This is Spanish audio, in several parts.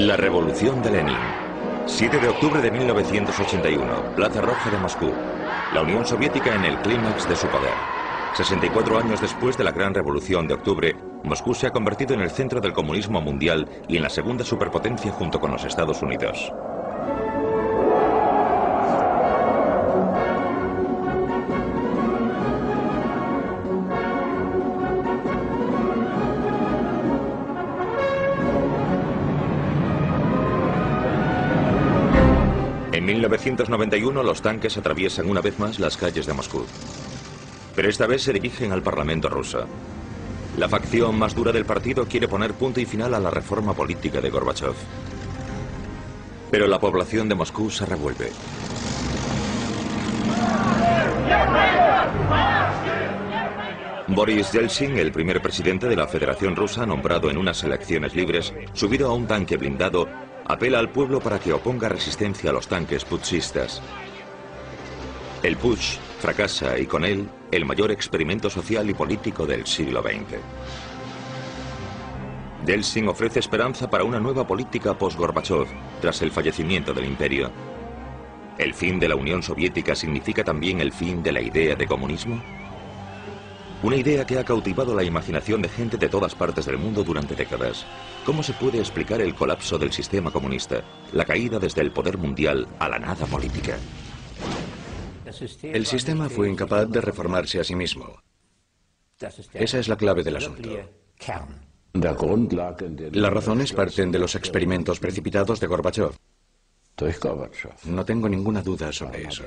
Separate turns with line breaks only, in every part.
La revolución de Lenin. 7 de octubre de 1981, Plaza Roja de Moscú. La Unión Soviética en el clímax de su poder. 64 años después de la Gran Revolución de Octubre, Moscú se ha convertido en el centro del comunismo mundial y en la segunda superpotencia junto con los Estados Unidos. En 1991 los tanques atraviesan una vez más las calles de Moscú. Pero esta vez se dirigen al Parlamento ruso. La facción más dura del partido quiere poner punto y final a la reforma política de Gorbachov. Pero la población de Moscú se revuelve. Boris Yeltsin, el primer presidente de la Federación Rusa nombrado en unas elecciones libres, subido a un tanque blindado, apela al pueblo para que oponga resistencia a los tanques putschistas. El putsch fracasa y con él el mayor experimento social y político del siglo XX. Yeltsin ofrece esperanza para una nueva política post-Gorbachov tras el fallecimiento del imperio. ¿El fin de la Unión Soviética significa también el fin de la idea de comunismo? Una idea que ha cautivado la imaginación de gente de todas partes del mundo durante décadas. ¿Cómo se puede explicar el colapso del sistema comunista, la caída desde el poder mundial a la nada política?
El sistema fue incapaz de reformarse a sí mismo. Esa es la clave del asunto. Las razones parten de los experimentos precipitados de Gorbachov. No tengo ninguna duda sobre eso.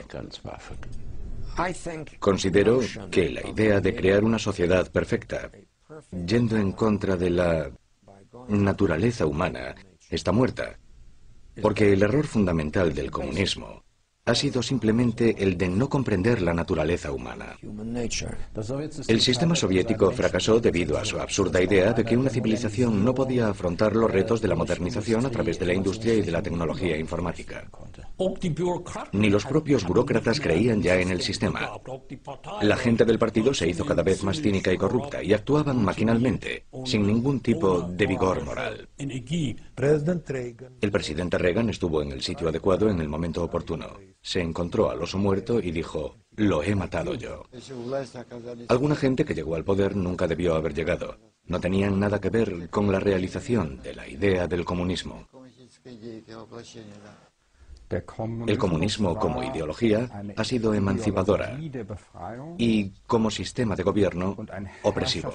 Considero que la idea de crear una sociedad perfecta, yendo en contra de la naturaleza humana, está muerta. Porque el error fundamental del comunismo ha sido simplemente el de no comprender la naturaleza humana. El sistema soviético fracasó debido a su absurda idea de que una civilización no podía afrontar los retos de la modernización a través de la industria y de la tecnología informática. Ni los propios burócratas creían ya en el sistema. La gente del partido se hizo cada vez más cínica y corrupta y actuaban maquinalmente, sin ningún tipo de vigor moral. El presidente Reagan estuvo en el sitio adecuado en el momento oportuno. Se encontró al oso muerto y dijo, lo he matado yo. Alguna gente que llegó al poder nunca debió haber llegado. No tenían nada que ver con la realización de la idea del comunismo. El comunismo como ideología ha sido emancipadora y como sistema de gobierno opresivo.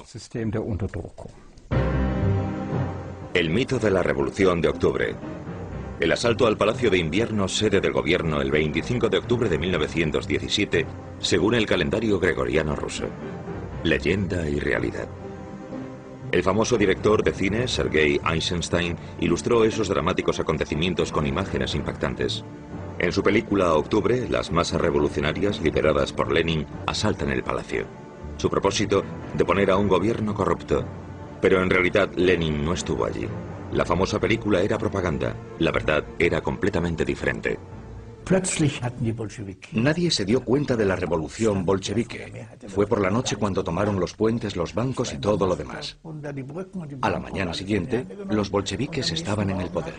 El mito de la Revolución de Octubre. El asalto al Palacio de Invierno, sede del gobierno, el 25 de octubre de 1917, según el calendario gregoriano ruso. Leyenda y realidad. El famoso director de cine, Sergei Eisenstein, ilustró esos dramáticos acontecimientos con imágenes impactantes. En su película Octubre, las masas revolucionarias, lideradas por Lenin, asaltan el palacio. Su propósito, deponer a un gobierno corrupto. Pero en realidad Lenin no estuvo allí. La famosa película era propaganda. La verdad era completamente diferente.
Nadie se dio cuenta de la revolución bolchevique. Fue por la noche cuando tomaron los puentes, los bancos y todo lo demás. A la mañana siguiente, los bolcheviques estaban en el poder.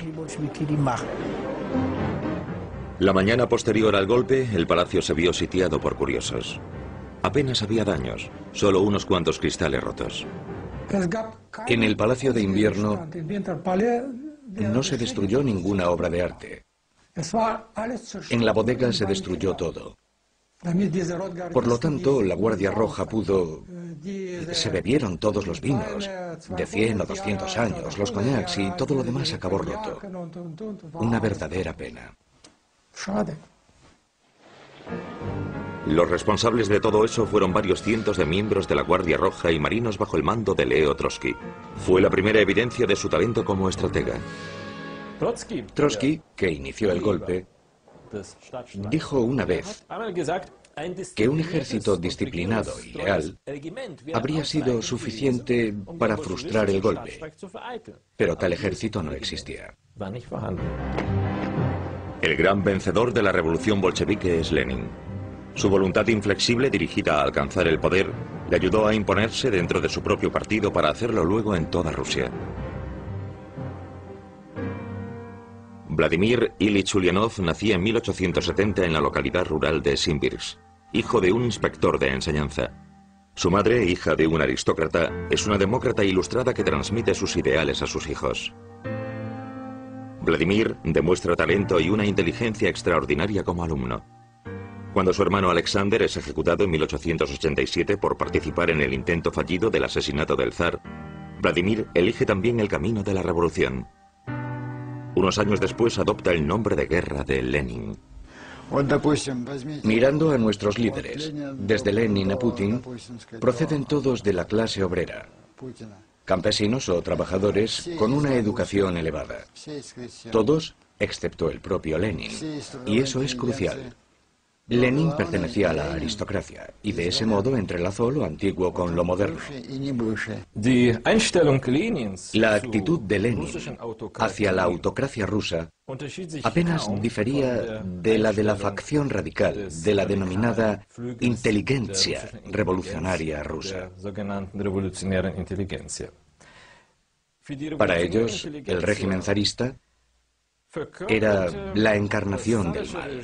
La mañana posterior al golpe, el palacio se vio sitiado por curiosos. Apenas había daños, solo unos cuantos cristales rotos.
En el Palacio de Invierno no se destruyó ninguna obra de arte. En la bodega se destruyó todo. Por lo tanto, la Guardia Roja pudo... Se bebieron todos los vinos, de 100 o 200 años, los coñacs y todo lo demás acabó roto. Una verdadera pena.
Los responsables de todo eso fueron varios cientos de miembros de la Guardia Roja y marinos bajo el mando de Leo Trotsky. Fue la primera evidencia de su talento como estratega.
Trotsky, que inició el golpe, dijo una vez que un ejército disciplinado y leal habría sido suficiente para frustrar el golpe, pero tal ejército no existía.
El gran vencedor de la revolución bolchevique es Lenin. Su voluntad inflexible dirigida a alcanzar el poder le ayudó a imponerse dentro de su propio partido para hacerlo luego en toda Rusia. Vladimir Ilich Ulyanov nacía en 1870 en la localidad rural de Simbirsk, hijo de un inspector de enseñanza. Su madre, hija de un aristócrata, es una demócrata ilustrada que transmite sus ideales a sus hijos. Vladimir demuestra talento y una inteligencia extraordinaria como alumno. Cuando su hermano Alexander es ejecutado en 1887 por participar en el intento fallido del asesinato del zar, Vladimir elige también el camino de la revolución. Unos años después adopta el nombre de guerra de Lenin.
Mirando a nuestros líderes, desde Lenin a Putin, proceden todos de la clase obrera, campesinos o trabajadores con una educación elevada. Todos, excepto el propio Lenin, y eso es crucial. Lenin pertenecía a la aristocracia y de ese modo entrelazó lo antiguo con lo moderno. La actitud de Lenin hacia la autocracia rusa apenas difería de la facción radical de la denominada inteligencia revolucionaria rusa. Para ellos, el régimen zarista era la encarnación del mal.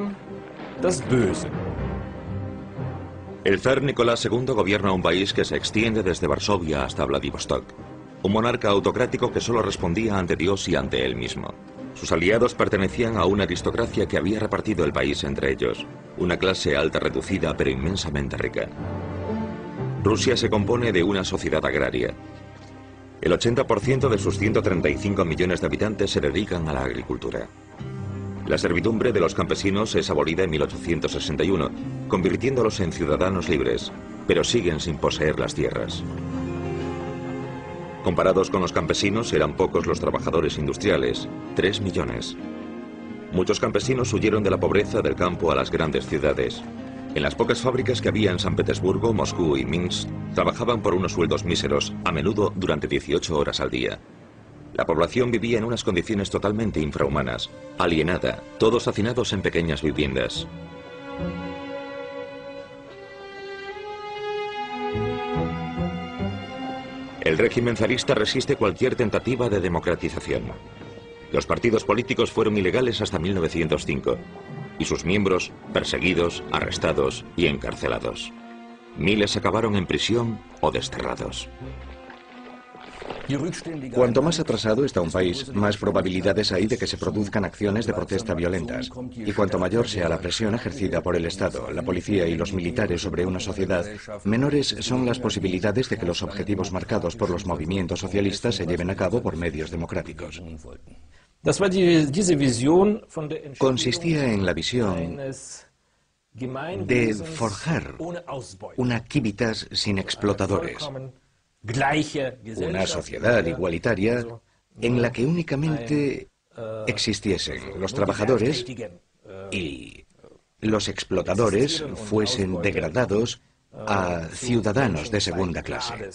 El zar Nicolás II gobierna un país que se extiende desde Varsovia hasta Vladivostok. Un monarca autocrático que solo respondía ante Dios y ante él mismo. Sus aliados pertenecían a una aristocracia que había repartido el país entre ellos. Una clase alta reducida pero inmensamente rica. Rusia se compone de una sociedad agraria. El 80% de sus 135 millones de habitantes se dedican a la agricultura. La servidumbre de los campesinos es abolida en 1861, convirtiéndolos en ciudadanos libres, pero siguen sin poseer las tierras. Comparados con los campesinos, eran pocos los trabajadores industriales, 3 millones. Muchos campesinos huyeron de la pobreza del campo a las grandes ciudades. En las pocas fábricas que había en San Petersburgo, Moscú y Minsk, trabajaban por unos sueldos míseros, a menudo durante 18 horas al día. La población vivía en unas condiciones totalmente infrahumanas, alienada, todos hacinados en pequeñas viviendas. El régimen zarista resiste cualquier tentativa de democratización. Los partidos políticos fueron ilegales hasta 1905, y sus miembros perseguidos, arrestados y encarcelados. Miles acabaron en prisión o desterrados.
Cuanto más atrasado está un país, más probabilidades hay de que se produzcan acciones de protesta violentas. Y cuanto mayor sea la presión ejercida por el Estado, la policía y los militares sobre una sociedad, menores son las posibilidades de que los objetivos marcados por los movimientos socialistas se lleven a cabo por medios democráticos. Consistía en la visión de forjar una Civitas sin explotadores, una sociedad igualitaria en la que únicamente existiesen los trabajadores y los explotadores fuesen degradados a ciudadanos de segunda clase.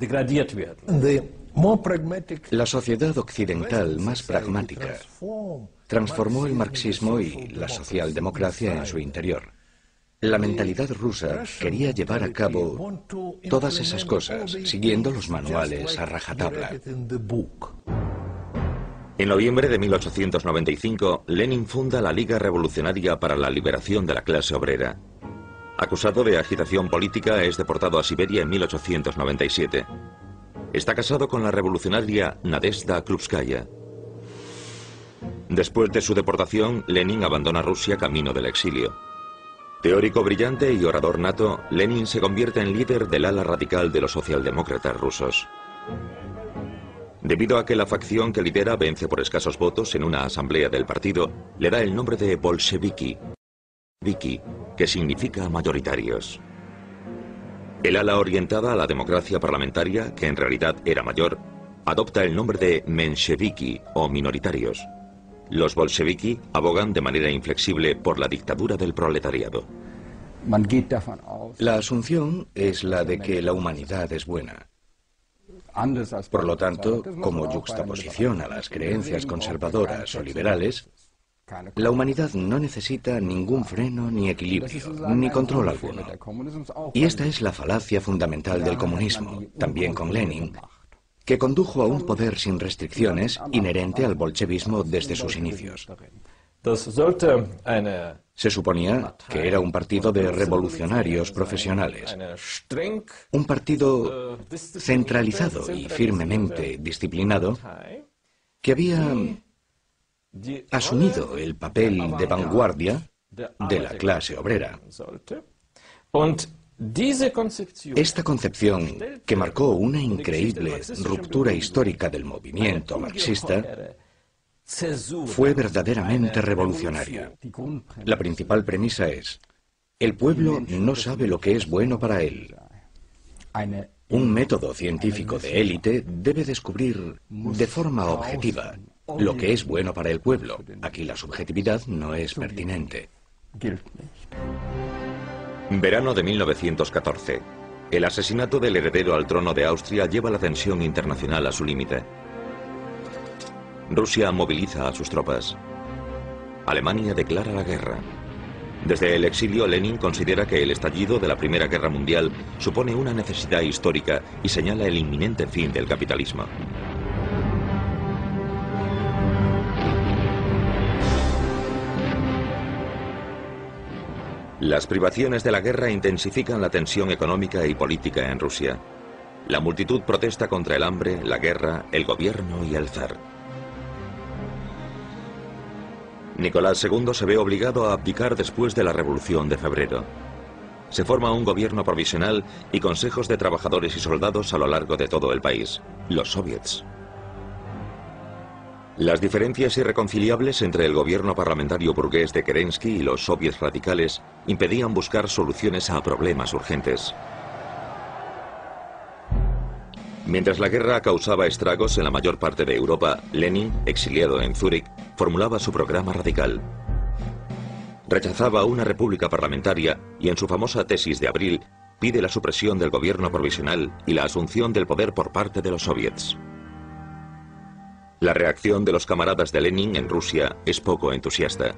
La sociedad occidental más pragmática transformó el marxismo y la socialdemocracia en su interior. La mentalidad rusa quería llevar a cabo todas esas cosas, siguiendo los manuales a rajatabla.
En noviembre de 1895, Lenin funda la Liga Revolucionaria para la Liberación de la Clase Obrera. Acusado de agitación política, es deportado a Siberia en 1897. Está casado con la revolucionaria Nadezhda Krupskaya. Después de su deportación, Lenin abandona Rusia camino del exilio. Teórico brillante y orador nato, Lenin se convierte en líder del ala radical de los socialdemócratas rusos. Debido a que la facción que lidera vence por escasos votos en una asamblea del partido, le da el nombre de bolcheviki, que significa mayoritarios. El ala orientada a la democracia parlamentaria, que en realidad era mayor, adopta el nombre de mensheviki o minoritarios. Los bolcheviki abogan de manera inflexible por la dictadura del proletariado.
La asunción es la de que la humanidad es buena. Por lo tanto, como yuxtaposición a las creencias conservadoras o liberales, la humanidad no necesita ningún freno ni equilibrio, ni control alguno. Y esta es la falacia fundamental del comunismo, también con Lenin, que condujo a un poder sin restricciones inherente al bolchevismo desde sus inicios. Se suponía que era un partido de revolucionarios profesionales, un partido centralizado y firmemente disciplinado que había asumido el papel de vanguardia de la clase obrera. Esta concepción, que marcó una increíble ruptura histórica del movimiento marxista, fue verdaderamente revolucionaria. La principal premisa es: el pueblo no sabe lo que es bueno para él. Un método científico de élite debe descubrir de forma objetiva lo que es bueno para el pueblo. Aquí la subjetividad no es pertinente.
Verano de 1914. El asesinato del heredero al trono de Austria lleva la tensión internacional a su límite. Rusia moviliza a sus tropas. Alemania declara la guerra. Desde el exilio, Lenin considera que el estallido de la Primera Guerra Mundial supone una necesidad histórica y señala el inminente fin del capitalismo. Las privaciones de la guerra intensifican la tensión económica y política en Rusia. La multitud protesta contra el hambre, la guerra, el gobierno y el zar. Nicolás II se ve obligado a abdicar después de la Revolución de Febrero. Se forma un gobierno provisional y consejos de trabajadores y soldados a lo largo de todo el país, los soviets. Las diferencias irreconciliables entre el gobierno parlamentario burgués de Kerensky y los soviets radicales impedían buscar soluciones a problemas urgentes. Mientras la guerra causaba estragos en la mayor parte de Europa, Lenin, exiliado en Zúrich, formulaba su programa radical. Rechazaba una república parlamentaria y en su famosa tesis de abril pide la supresión del gobierno provisional y la asunción del poder por parte de los soviets. La reacción de los camaradas de Lenin en Rusia es poco entusiasta.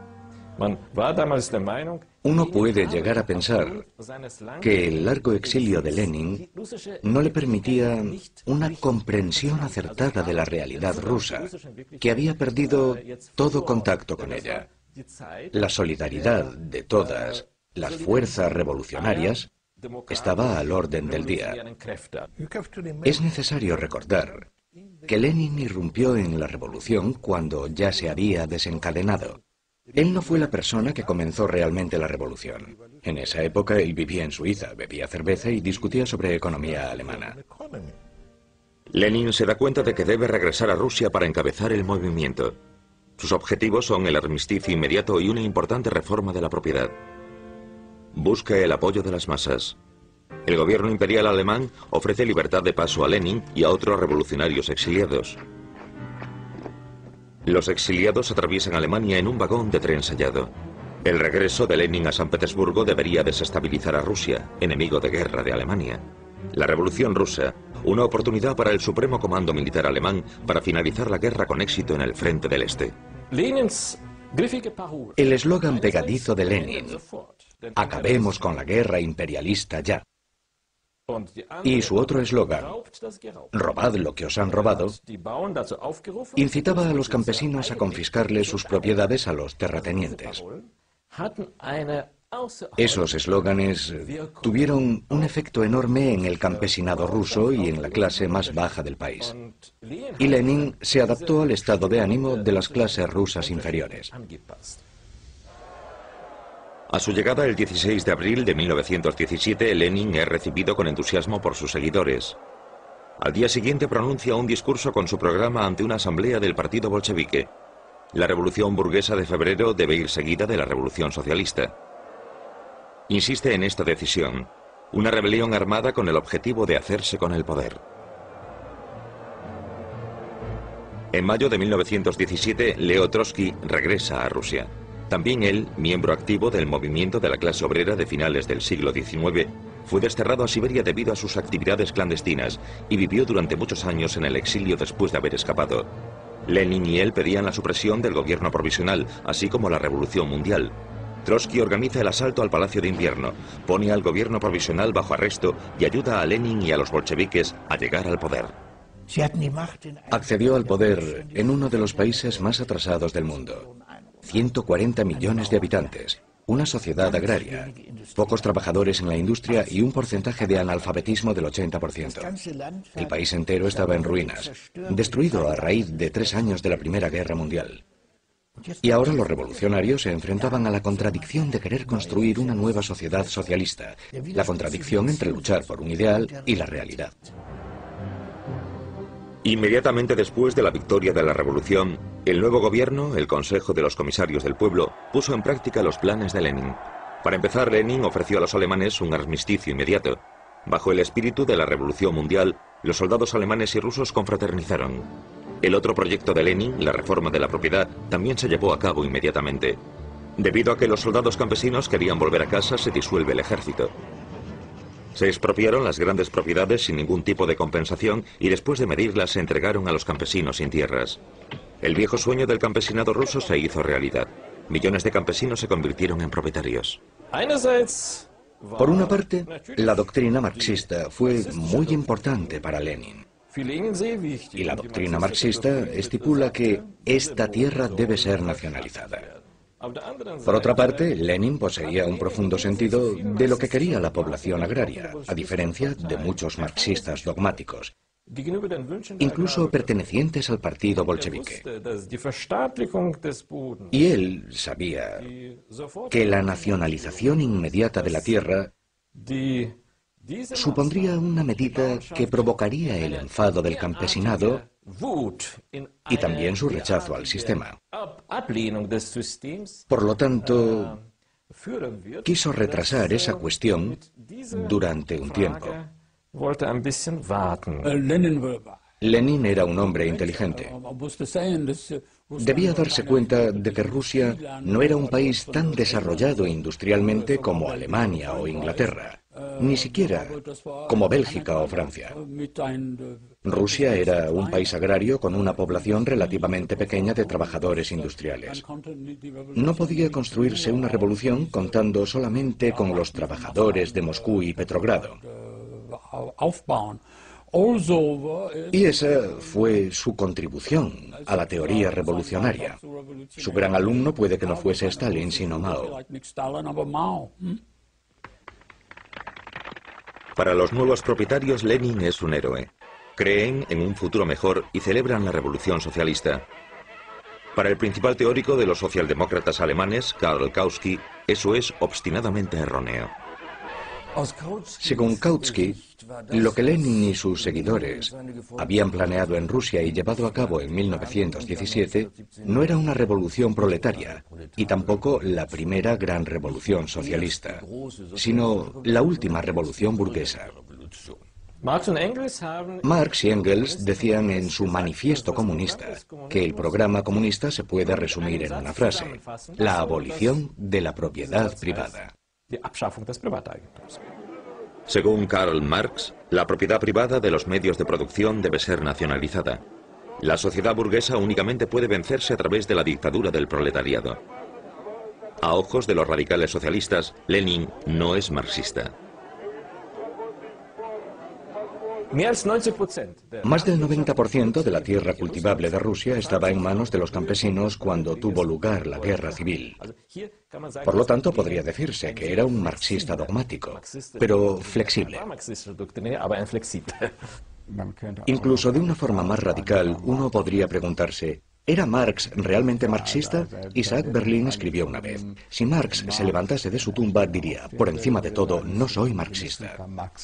Uno puede llegar a pensar que el largo exilio de Lenin no le permitía una comprensión acertada de la realidad rusa, que había perdido todo contacto con ella. La solidaridad de todas las fuerzas revolucionarias estaba al orden del día. Es necesario recordar que Lenin irrumpió en la revolución cuando ya se había desencadenado. Él no fue la persona que comenzó realmente la revolución. En esa época él vivía en Suiza, bebía cerveza y discutía sobre economía alemana.
Lenin se da cuenta de que debe regresar a Rusia para encabezar el movimiento. Sus objetivos son el armisticio inmediato y una importante reforma de la propiedad. Busca el apoyo de las masas. El gobierno imperial alemán ofrece libertad de paso a Lenin y a otros revolucionarios exiliados. Los exiliados atraviesan Alemania en un vagón de tren sellado. El regreso de Lenin a San Petersburgo debería desestabilizar a Rusia, enemigo de guerra de Alemania. La Revolución Rusa, una oportunidad para el Supremo Comando Militar alemán para finalizar la guerra con éxito en el frente del Este.
El eslogan pegadizo de Lenin: "Acabemos con la guerra imperialista ya". Y su otro eslogan: "Robad lo que os han robado", incitaba a los campesinos a confiscarles sus propiedades a los terratenientes. Esos eslóganes tuvieron un efecto enorme en el campesinado ruso y en la clase más baja del país. Y Lenin se adaptó al estado de ánimo de las clases rusas inferiores.
A su llegada el 16 de abril de 1917, Lenin es recibido con entusiasmo por sus seguidores. Al día siguiente pronuncia un discurso con su programa ante una asamblea del partido bolchevique. La revolución burguesa de febrero debe ir seguida de la revolución socialista. Insiste en esta decisión: una rebelión armada con el objetivo de hacerse con el poder. En mayo de 1917, Leo Trotsky regresa a Rusia. También él, miembro activo del movimiento de la clase obrera de finales del siglo XIX, fue desterrado a Siberia debido a sus actividades clandestinas y vivió durante muchos años en el exilio después de haber escapado. Lenin y él pedían la supresión del gobierno provisional, así como la revolución mundial. Trotsky organiza el asalto al Palacio de Invierno, pone al gobierno provisional bajo arresto y ayuda a Lenin y a los bolcheviques a llegar al poder.
Accedió al poder en uno de los países más atrasados del mundo. 140 millones de habitantes, una sociedad agraria, pocos trabajadores en la industria y un porcentaje de analfabetismo del 80%. El país entero estaba en ruinas, destruido a raíz de 3 años de la Primera Guerra Mundial. Y ahora los revolucionarios se enfrentaban a la contradicción de querer construir una nueva sociedad socialista, la contradicción entre luchar por un ideal y la realidad.
Inmediatamente después de la victoria de la revolución, el nuevo gobierno, el Consejo de los Comisarios del Pueblo, puso en práctica los planes de Lenin. Para empezar, Lenin ofreció a los alemanes un armisticio inmediato. Bajo el espíritu de la Revolución Mundial, los soldados alemanes y rusos confraternizaron. El otro proyecto de Lenin, la reforma de la propiedad, también se llevó a cabo inmediatamente. Debido a que los soldados campesinos querían volver a casa, se disuelve el ejército. Se expropiaron las grandes propiedades sin ningún tipo de compensación y después de medirlas se entregaron a los campesinos sin tierras. El viejo sueño del campesinado ruso se hizo realidad. Millones de campesinos se convirtieron en propietarios.
Por una parte, la doctrina marxista fue muy importante para Lenin. Y la doctrina marxista estipula que esta tierra debe ser nacionalizada. Por otra parte, Lenin poseía un profundo sentido de lo que quería la población agraria, a diferencia de muchos marxistas dogmáticos, incluso pertenecientes al partido bolchevique. Y él sabía que la nacionalización inmediata de la tierra supondría una medida que provocaría el enfado del campesinado y también su rechazo al sistema. Por lo tanto, quiso retrasar esa cuestión durante un tiempo. Lenin era un hombre inteligente. Debía darse cuenta de que Rusia no era un país tan desarrollado industrialmente como Alemania o Inglaterra, ni siquiera como Bélgica o Francia. Rusia era un país agrario con una población relativamente pequeña de trabajadores industriales. No podía construirse una revolución contando solamente con los trabajadores de Moscú y Petrogrado. Y esa fue su contribución a la teoría revolucionaria. Su gran alumno puede que no fuese Stalin, sino Mao.
Para los nuevos propietarios, Lenin es un héroe. Creen en un futuro mejor y celebran la revolución socialista. Para el principal teórico de los socialdemócratas alemanes, Karl Kautsky, eso es obstinadamente erróneo.
Según Kautsky, lo que Lenin y sus seguidores habían planeado en Rusia y llevado a cabo en 1917 no era una revolución proletaria y tampoco la primera gran revolución socialista, sino la última revolución burguesa. Marx y Engels decían en su manifiesto comunista que el programa comunista se puede resumir en una frase: la abolición de la propiedad privada.
Según Karl Marx, la propiedad privada de los medios de producción debe ser nacionalizada. La sociedad burguesa únicamente puede vencerse a través de la dictadura del proletariado. A ojos de los radicales socialistas, Lenin no es marxista.
Más del 90% de la tierra cultivable de Rusia estaba en manos de los campesinos cuando tuvo lugar la guerra civil. Por lo tanto, podría decirse que era un marxista dogmático, pero flexible. Incluso de una forma más radical, uno podría preguntarse: ¿era Marx realmente marxista? Isaac Berlin escribió una vez: si Marx se levantase de su tumba, diría, por encima de todo, no soy marxista.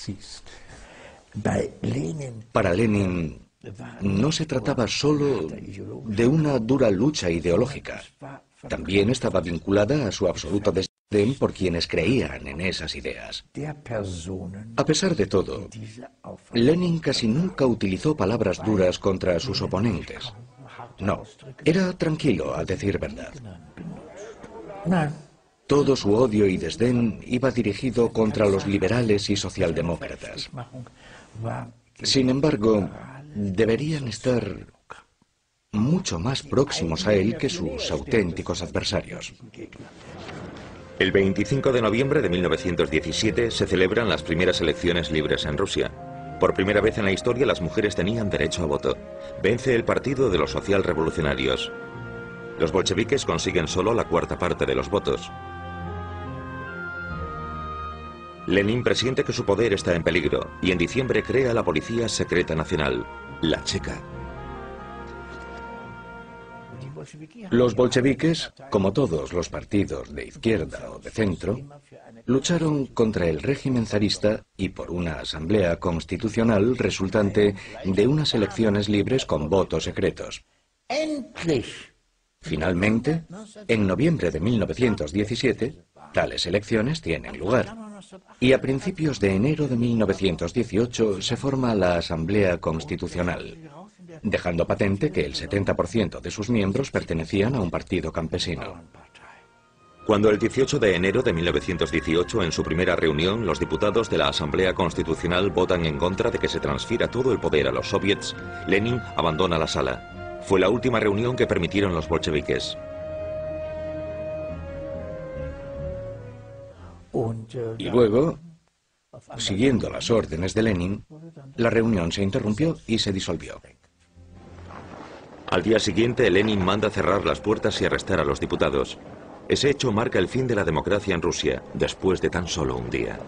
Para Lenin no se trataba solo de una dura lucha ideológica. También estaba vinculada a su absoluto desdén por quienes creían en esas ideas. A pesar de todo, Lenin casi nunca utilizó palabras duras contra sus oponentes. No, era tranquilo, a decir verdad. Todo su odio y desdén iba dirigido contra los liberales y socialdemócratas. Sin embargo, deberían estar mucho más próximos a él que sus auténticos adversarios.
El 25 de noviembre de 1917 se celebran las primeras elecciones libres en Rusia. Por primera vez en la historia las mujeres tenían derecho a voto. Vence el Partido de los Socialrevolucionarios. Los bolcheviques consiguen solo la cuarta parte de los votos. Lenin presiente que su poder está en peligro y en diciembre crea la Policía Secreta Nacional, la Checa.
Los bolcheviques, como todos los partidos de izquierda o de centro, lucharon contra el régimen zarista y por una asamblea constitucional resultante de unas elecciones libres con votos secretos. Finalmente, en noviembre de 1917, tales elecciones tienen lugar. Y a principios de enero de 1918 se forma la Asamblea Constitucional, dejando patente que el 70% de sus miembros pertenecían a un partido campesino.
Cuando el 18 de enero de 1918, en su primera reunión, los diputados de la Asamblea Constitucional votan en contra de que se transfiera todo el poder a los soviets, Lenin abandona la sala. Fue la última reunión que permitieron los bolcheviques.
Y luego, siguiendo las órdenes de Lenin, la reunión se interrumpió y se disolvió.
Al día siguiente, Lenin manda cerrar las puertas y arrestar a los diputados. Ese hecho marca el fin de la democracia en Rusia, después de tan solo un día.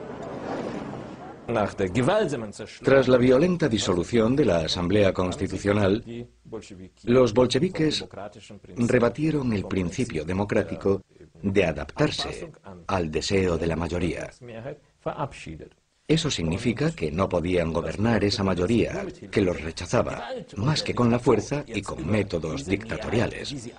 Tras la violenta disolución de la Asamblea Constitucional, los bolcheviques rebatieron el principio democrático de adaptarse al deseo de la mayoría. Eso significa que no podían gobernar esa mayoría, que los rechazaba, más que con la fuerza y con métodos dictatoriales.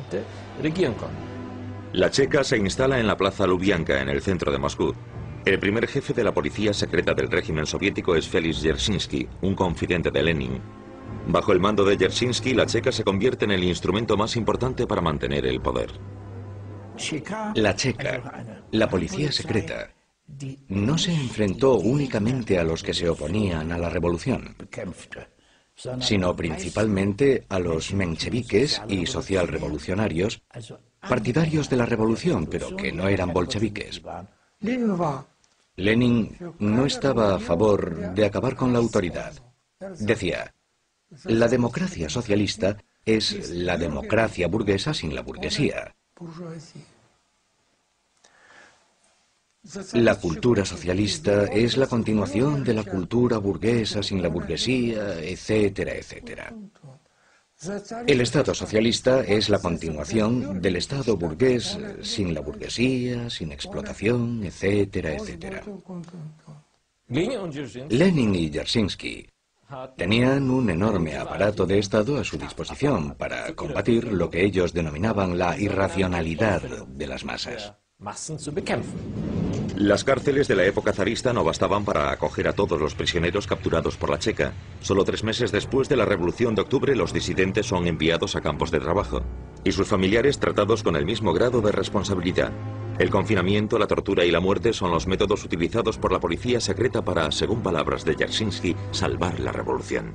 La Checa se instala en la Plaza Lubianka, en el centro de Moscú. El primer jefe de la policía secreta del régimen soviético es Félix Dzerzhinsky, un confidente de Lenin. Bajo el mando de Dzerzhinsky, la Checa se convierte en el instrumento más importante para mantener el poder.
La Checa, la policía secreta, no se enfrentó únicamente a los que se oponían a la revolución, sino principalmente a los mencheviques y socialrevolucionarios, partidarios de la revolución, pero que no eran bolcheviques. Lenin no estaba a favor de acabar con la autoridad. Decía, la democracia socialista es la democracia burguesa sin la burguesía. La cultura socialista es la continuación de la cultura burguesa sin la burguesía, etcétera, etcétera. El Estado socialista es la continuación del Estado burgués sin la burguesía, sin explotación, etcétera, etcétera. Lenin y Dzerzhinsky tenían un enorme aparato de Estado a su disposición para combatir lo que ellos denominaban la irracionalidad de las masas.
Las cárceles de la época zarista no bastaban para acoger a todos los prisioneros capturados por la Checa. Solo 3 meses después de la Revolución de Octubre, los disidentes son enviados a campos de trabajo y sus familiares tratados con el mismo grado de responsabilidad. El confinamiento, la tortura y la muerte son los métodos utilizados por la policía secreta para, según palabras de Dzerzhinsky, salvar la revolución.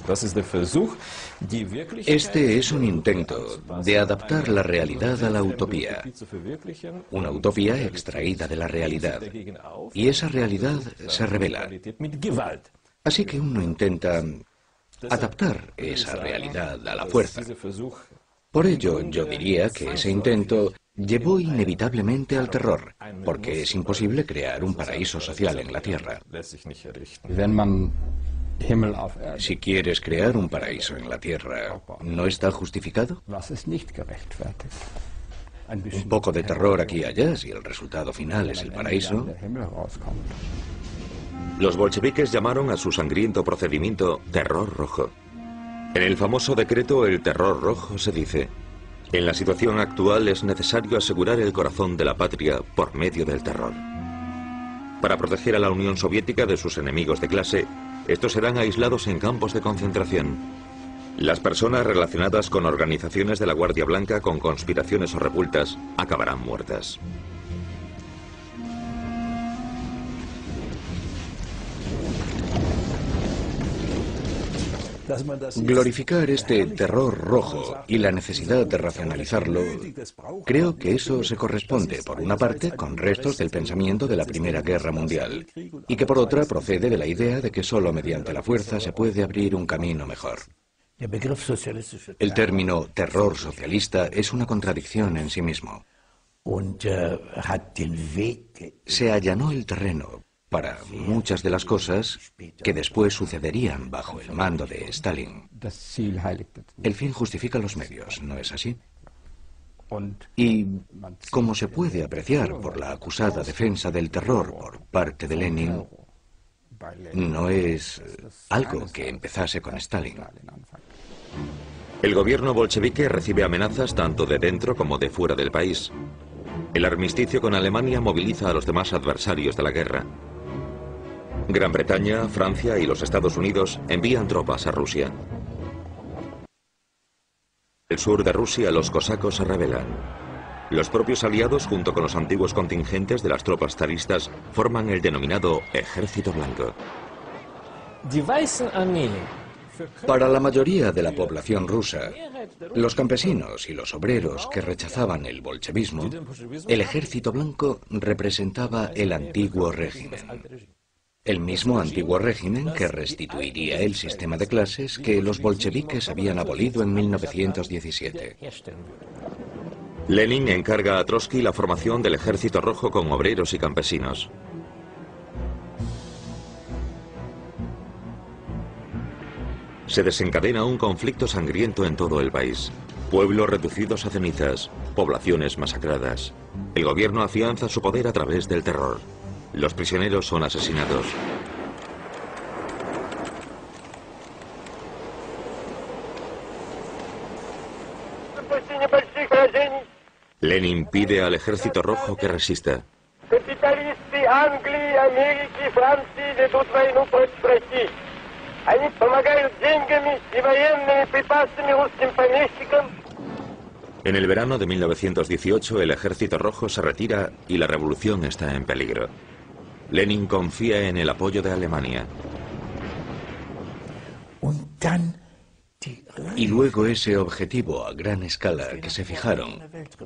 Este es un intento de adaptar la realidad a la utopía. Una utopía extraída de la realidad. Y esa realidad se revela. Así que uno intenta adaptar esa realidad a la fuerza. Por ello, yo diría que ese intento llevó inevitablemente al terror, porque es imposible crear un paraíso social en la Tierra. Si quieres crear un paraíso en la Tierra, ¿no está justificado? Un poco de terror aquí y allá, si el resultado final es el paraíso.
Los bolcheviques llamaron a su sangriento procedimiento terror rojo. En el famoso decreto El terror rojo se dice: en la situación actual es necesario asegurar el corazón de la patria por medio del terror. Para proteger a la Unión Soviética de sus enemigos de clase, estos serán aislados en campos de concentración. Las personas relacionadas con organizaciones de la Guardia Blanca con conspiraciones o revueltas acabarán muertas.
Glorificar este terror rojo y la necesidad de racionalizarlo, creo que eso se corresponde, por una parte, con restos del pensamiento de la Primera Guerra Mundial, y que por otra procede de la idea de que solo mediante la fuerza se puede abrir un camino mejor. El término terror socialista es una contradicción en sí mismo. Se allanó el terreno para muchas de las cosas que después sucederían bajo el mando de Stalin. El fin justifica los medios, ¿no es así? Y, como se puede apreciar por la acusada defensa del terror por parte de Lenin, no es algo que empezase con Stalin.
El gobierno bolchevique recibe amenazas tanto de dentro como de fuera del país. El armisticio con Alemania moviliza a los demás adversarios de la guerra. Gran Bretaña, Francia y los Estados Unidos envían tropas a Rusia. En el sur de Rusia los cosacos se rebelan. Los propios aliados, junto con los antiguos contingentes de las tropas zaristas, forman el denominado Ejército Blanco.
Para la mayoría de la población rusa, los campesinos y los obreros que rechazaban el bolchevismo, el Ejército Blanco representaba el antiguo régimen. El mismo antiguo régimen que restituiría el sistema de clases que los bolcheviques habían abolido en 1917.
Lenin encarga a Trotsky la formación del Ejército Rojo con obreros y campesinos. Se desencadena un conflicto sangriento en todo el país. Pueblos reducidos a cenizas, poblaciones masacradas. El gobierno afianza su poder a través del terror. Los prisioneros son asesinados. Lenin pide al Ejército Rojo que resista. En el verano de 1918 el Ejército Rojo se retira y la revolución está en peligro. Lenin confía en el apoyo de Alemania.
Y luego ese objetivo a gran escala que se fijaron.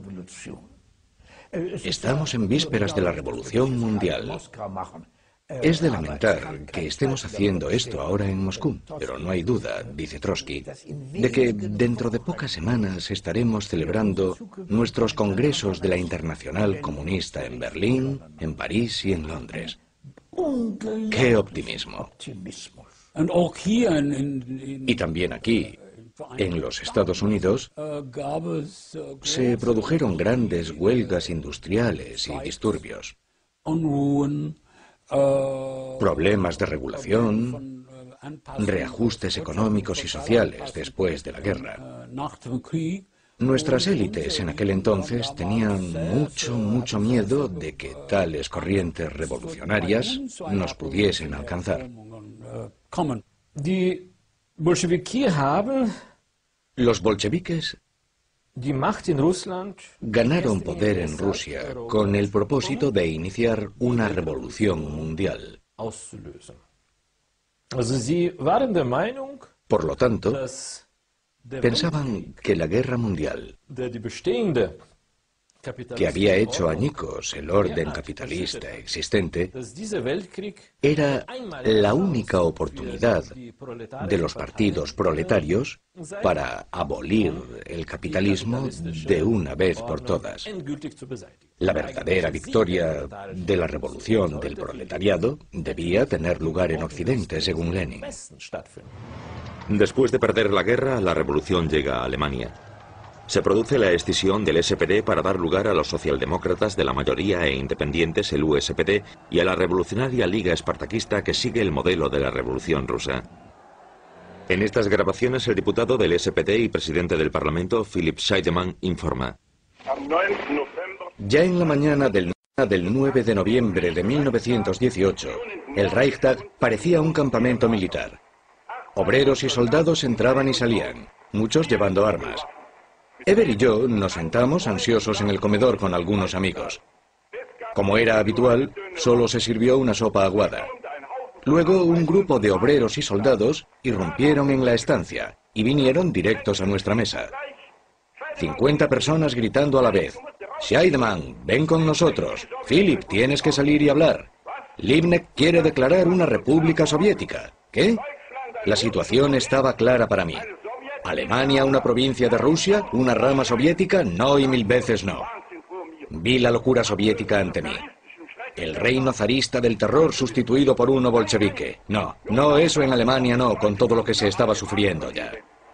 Estamos en vísperas de la Revolución Mundial. Es de lamentar que estemos haciendo esto ahora en Moscú, pero no hay duda, dice Trotsky, de que dentro de pocas semanas estaremos celebrando nuestros congresos de la Internacional Comunista en Berlín, en París y en Londres. ¡Qué optimismo! Y también aquí, en los Estados Unidos, se produjeron grandes huelgas industriales y disturbios. Problemas de regulación, reajustes económicos y sociales después de la guerra. Nuestras élites en aquel entonces tenían mucho miedo de que tales corrientes revolucionarias nos pudiesen alcanzar. Los bolcheviques ganaron poder en Rusia con el propósito de iniciar una revolución mundial. Por lo tanto, pensaban que la guerra mundial, que había hecho añicos el orden capitalista existente, era la única oportunidad de los partidos proletarios para abolir el capitalismo de una vez por todas. La verdadera victoria de la revolución del proletariado debía tener lugar en Occidente, según Lenin.
Después de perder la guerra, la revolución llega a Alemania. Se produce la escisión del SPD para dar lugar a los socialdemócratas de la mayoría e independientes, el USPD, y a la revolucionaria Liga Espartaquista que sigue el modelo de la Revolución Rusa. En estas grabaciones el diputado del SPD y presidente del Parlamento, Philipp Scheidemann, informa.
Ya en la mañana del 9 de noviembre de 1918, el Reichstag parecía un campamento militar. Obreros y soldados entraban y salían, muchos llevando armas. Eber y yo nos sentamos ansiosos en el comedor con algunos amigos. Como era habitual, solo se sirvió una sopa aguada. Luego un grupo de obreros y soldados irrumpieron en la estancia y vinieron directos a nuestra mesa. 50 personas gritando a la vez: Scheidemann, ven con nosotros. Philip, tienes que salir y hablar. Liebknecht quiere declarar una república soviética. ¿Qué? La situación estaba clara para mí. ¿Alemania una provincia de Rusia? ¿Una rama soviética? No y 1000 veces no. Vi la locura soviética ante mí. El reino zarista del terror sustituido por uno bolchevique. No, eso en Alemania no, con todo lo que se estaba sufriendo ya.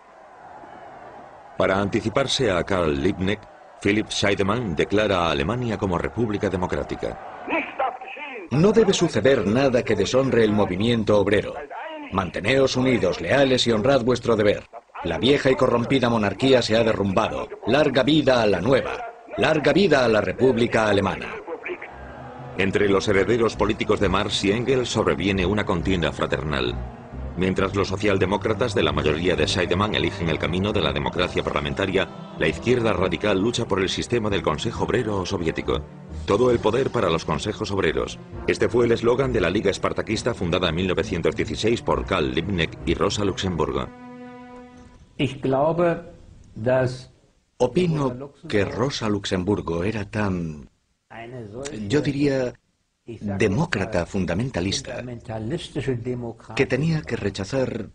Para anticiparse a Karl Liebknecht, Philipp Scheidemann declara a Alemania como república democrática.
No debe suceder nada que deshonre el movimiento obrero. Manteneos unidos, leales y honrad vuestro deber. La vieja y corrompida monarquía se ha derrumbado. Larga vida a la nueva. Larga vida a la República Alemana.
Entre los herederos políticos de Marx y Engels sobreviene una contienda fraternal. Mientras los socialdemócratas de la mayoría de Scheidemann eligen el camino de la democracia parlamentaria, la izquierda radical lucha por el sistema del Consejo Obrero Soviético. Todo el poder para los consejos obreros. Este fue el eslogan de la Liga Espartaquista fundada en 1916 por Karl Liebknecht y Rosa Luxemburgo.
Opino que Rosa Luxemburgo era tan, yo diría, demócrata fundamentalista, que tenía que rechazar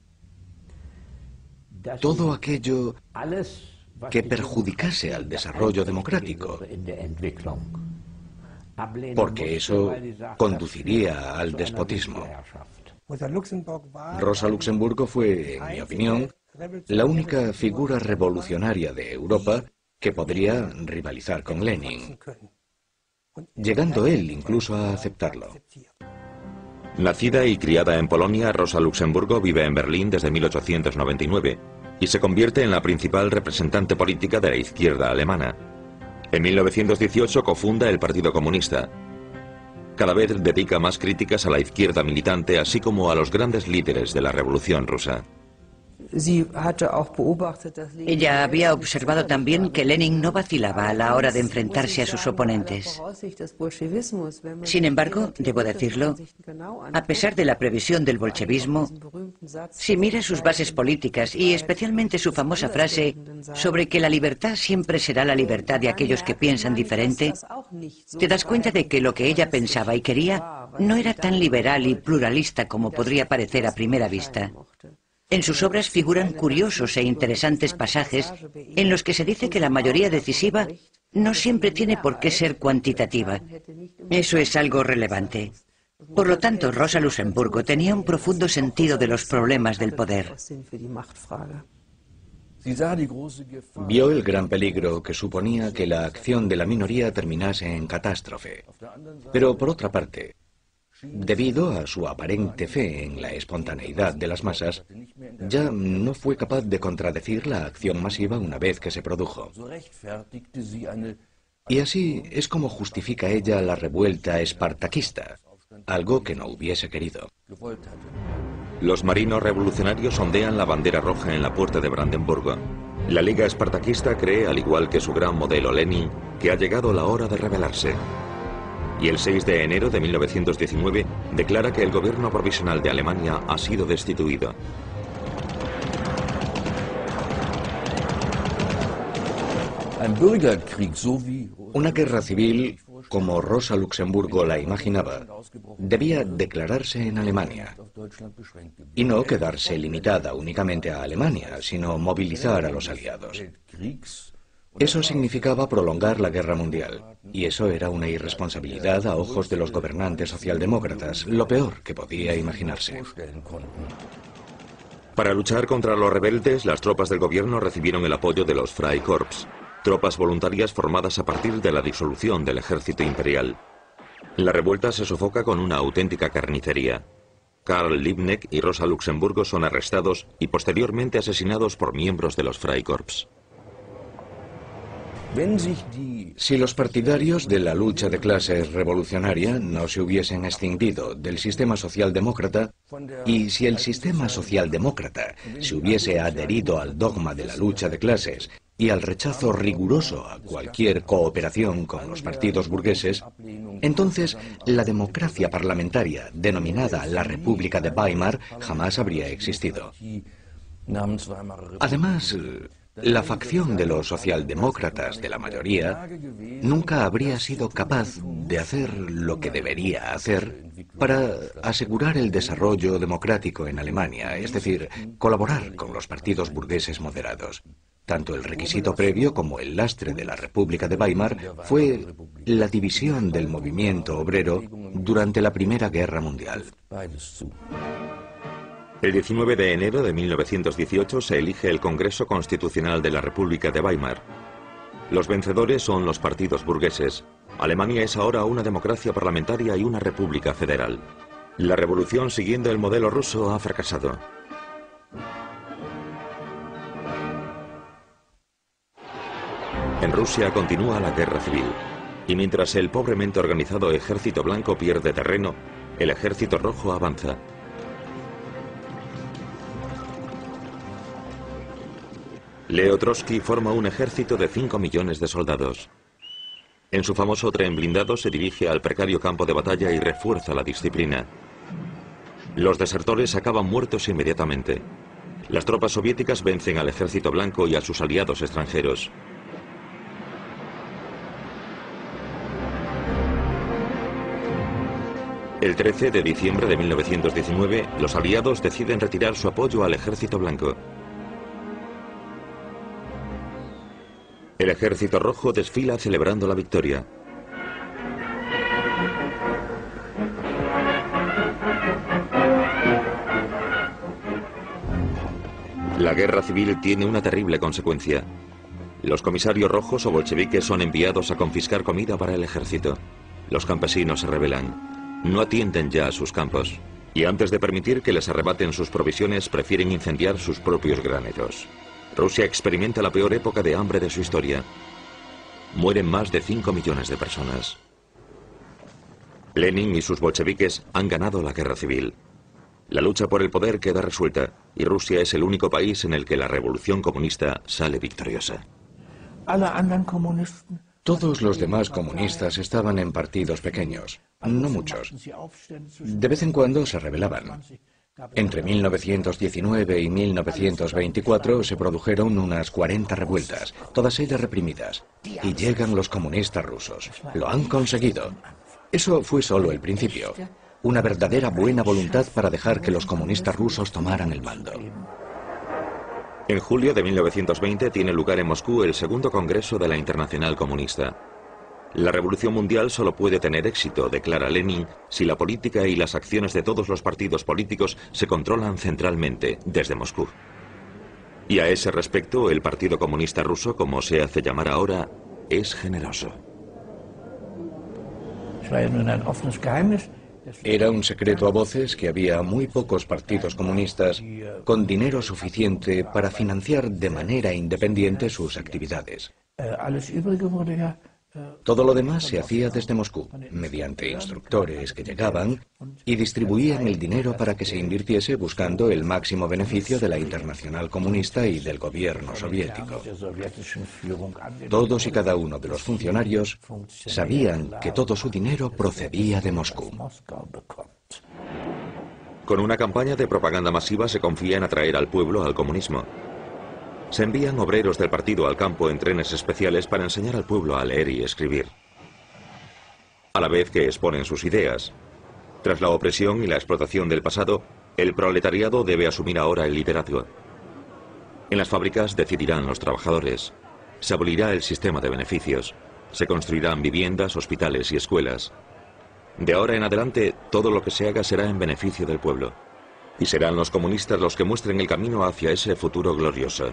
todo aquello que perjudicase al desarrollo democrático, porque eso conduciría al despotismo. Rosa Luxemburgo fue, en mi opinión, la única figura revolucionaria de Europa que podría rivalizar con Lenin, llegando él incluso a aceptarlo.
Nacida y criada en Polonia, Rosa Luxemburgo vive en Berlín desde 1899 y se convierte en la principal representante política de la izquierda alemana. En 1918 cofunda el Partido Comunista. Cada vez dedica más críticas a la izquierda militante, así como a los grandes líderes de la Revolución Rusa.
Ella había observado también que Lenin no vacilaba a la hora de enfrentarse a sus oponentes. Sin embargo, debo decirlo, a pesar de la previsión del bolchevismo, si mira sus bases políticas y especialmente su famosa frase sobre que la libertad siempre será la libertad de aquellos que piensan diferente, te das cuenta de que lo que ella pensaba y quería no era tan liberal y pluralista como podría parecer a primera vista. En sus obras figuran curiosos e interesantes pasajes en los que se dice que la mayoría decisiva no siempre tiene por qué ser cuantitativa. Eso es algo relevante. Por lo tanto, Rosa Luxemburgo tenía un profundo sentido de los problemas del poder.
Vio el gran peligro que suponía que la acción de la minoría terminase en catástrofe. Pero por otra parte, debido a su aparente fe en la espontaneidad de las masas, ya no fue capaz de contradecir la acción masiva una vez que se produjo. Y así es como justifica ella la revuelta espartaquista, algo que no hubiese querido.
Los marinos revolucionarios ondean la bandera roja en la puerta de Brandenburgo. La Liga Espartaquista cree, al igual que su gran modelo Lenin, que ha llegado la hora de rebelarse. Y el 6 de enero de 1919 declara que el gobierno provisional de Alemania ha sido destituido.
Una guerra civil, como Rosa Luxemburgo la imaginaba, debía declararse en Alemania. Y no quedarse limitada únicamente a Alemania, sino movilizar a los aliados. Eso significaba prolongar la guerra mundial, y eso era una irresponsabilidad a ojos de los gobernantes socialdemócratas, lo peor que podía imaginarse.
Para luchar contra los rebeldes, las tropas del gobierno recibieron el apoyo de los Freikorps, tropas voluntarias formadas a partir de la disolución del ejército imperial. La revuelta se sofoca con una auténtica carnicería. Karl Liebknecht y Rosa Luxemburgo son arrestados y posteriormente asesinados por miembros de los Freikorps.
Si los partidarios de la lucha de clases revolucionaria no se hubiesen extinguido del sistema socialdemócrata, y si el sistema socialdemócrata se hubiese adherido al dogma de la lucha de clases y al rechazo riguroso a cualquier cooperación con los partidos burgueses, entonces la democracia parlamentaria, denominada la República de Weimar, jamás habría existido. Además, la facción de los socialdemócratas de la mayoría nunca habría sido capaz de hacer lo que debería hacer para asegurar el desarrollo democrático en Alemania, es decir, colaborar con los partidos burgueses moderados. Tanto el requisito previo como el lastre de la República de Weimar fue la división del movimiento obrero durante la Primera Guerra Mundial.
El 19 de enero de 1918 se elige el Congreso Constitucional de la República de Weimar. Los vencedores son los partidos burgueses. Alemania es ahora una democracia parlamentaria y una república federal. La revolución siguiendo el modelo ruso ha fracasado. En Rusia continúa la guerra civil, y mientras el pobremente organizado Ejército Blanco pierde terreno, el Ejército Rojo avanza. Leo Trotsky forma un ejército de 5 millones de soldados. En su famoso tren blindado se dirige al precario campo de batalla y refuerza la disciplina. Los desertores acaban muertos inmediatamente. Las tropas soviéticas vencen al Ejército Blanco y a sus aliados extranjeros. El 13 de diciembre de 1919, los aliados deciden retirar su apoyo al Ejército Blanco. El Ejército Rojo desfila celebrando la victoria. La guerra civil tiene una terrible consecuencia. Los comisarios rojos o bolcheviques son enviados a confiscar comida para el ejército. Los campesinos se rebelan. No atienden ya a sus campos. Y antes de permitir que les arrebaten sus provisiones, prefieren incendiar sus propios graneros. Rusia experimenta la peor época de hambre de su historia. Mueren más de 5 millones de personas. Lenin y sus bolcheviques han ganado la guerra civil. La lucha por el poder queda resuelta y Rusia es el único país en el que la revolución comunista sale victoriosa.
Todos los demás comunistas estaban en partidos pequeños, no muchos. De vez en cuando se rebelaban. Entre 1919 y 1924 se produjeron unas 40 revueltas, todas ellas reprimidas. Y llegan los comunistas rusos. Lo han conseguido. Eso fue solo el principio. Una verdadera buena voluntad para dejar que los comunistas rusos tomaran el mando.
En julio de 1920 tiene lugar en Moscú el segundo Congreso de la Internacional Comunista. La revolución mundial solo puede tener éxito, declara Lenin, si la política y las acciones de todos los partidos políticos se controlan centralmente desde Moscú. Y a ese respecto, el Partido Comunista Ruso, como se hace llamar ahora, es generoso.
Era un secreto a voces que había muy pocos partidos comunistas con dinero suficiente para financiar de manera independiente sus actividades. Todo lo demás se hacía desde Moscú, mediante instructores que llegaban y distribuían el dinero para que se invirtiese buscando el máximo beneficio de la Internacional Comunista y del gobierno soviético. Todos y cada uno de los funcionarios sabían que todo su dinero procedía de Moscú.
Con una campaña de propaganda masiva se confía en atraer al pueblo al comunismo. Se envían obreros del partido al campo en trenes especiales para enseñar al pueblo a leer y escribir, a la vez que exponen sus ideas. Tras la opresión y la explotación del pasado, el proletariado debe asumir ahora el liderazgo. En las fábricas decidirán los trabajadores. Se abolirá el sistema de beneficios. Se construirán viviendas, hospitales y escuelas. De ahora en adelante, todo lo que se haga será en beneficio del pueblo. Y serán los comunistas los que muestren el camino hacia ese futuro glorioso.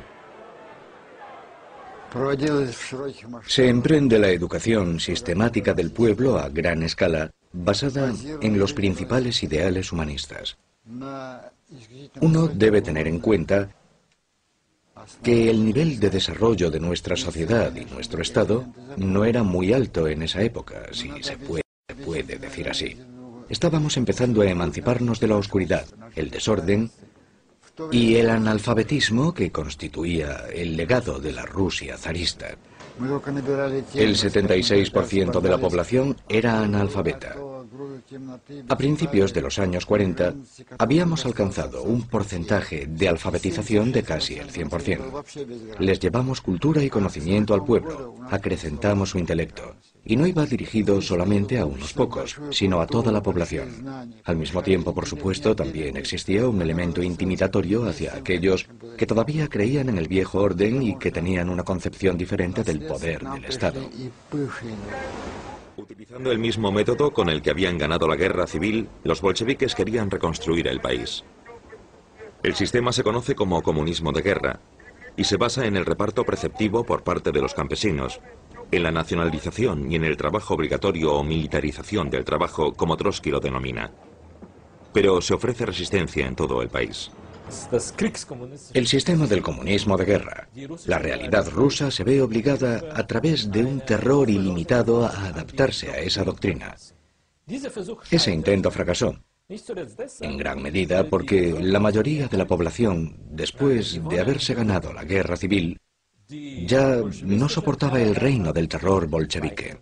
Se emprende la educación sistemática del pueblo a gran escala, basada en los principales ideales humanistas. Uno debe tener en cuenta que el nivel de desarrollo de nuestra sociedad y nuestro Estado no era muy alto en esa época, si se puede decir así. Estábamos empezando a emanciparnos de la oscuridad, el desorden y el analfabetismo que constituía el legado de la Rusia zarista. El 76% de la población era analfabeta. A principios de los años 40 habíamos alcanzado un porcentaje de alfabetización de casi el 100%. Les llevamos cultura y conocimiento al pueblo, acrecentamos su intelecto. Y no iba dirigido solamente a unos pocos, sino a toda la población. Al mismo tiempo, por supuesto, también existía un elemento intimidatorio hacia aquellos que todavía creían en el viejo orden y que tenían una concepción diferente del poder del Estado.
Utilizando el mismo método con el que habían ganado la guerra civil, los bolcheviques querían reconstruir el país. El sistema se conoce como comunismo de guerra y se basa en el reparto preceptivo por parte de los campesinos, en la nacionalización y en el trabajo obligatorio o militarización del trabajo, como Trotsky lo denomina. Pero se ofrece resistencia en todo el país.
El sistema del comunismo de guerra. La realidad rusa se ve obligada a través de un terror ilimitado a adaptarse a esa doctrina. Ese intento fracasó, en gran medida porque la mayoría de la población, después de haberse ganado la guerra civil, ya no soportaba el reino del terror bolchevique.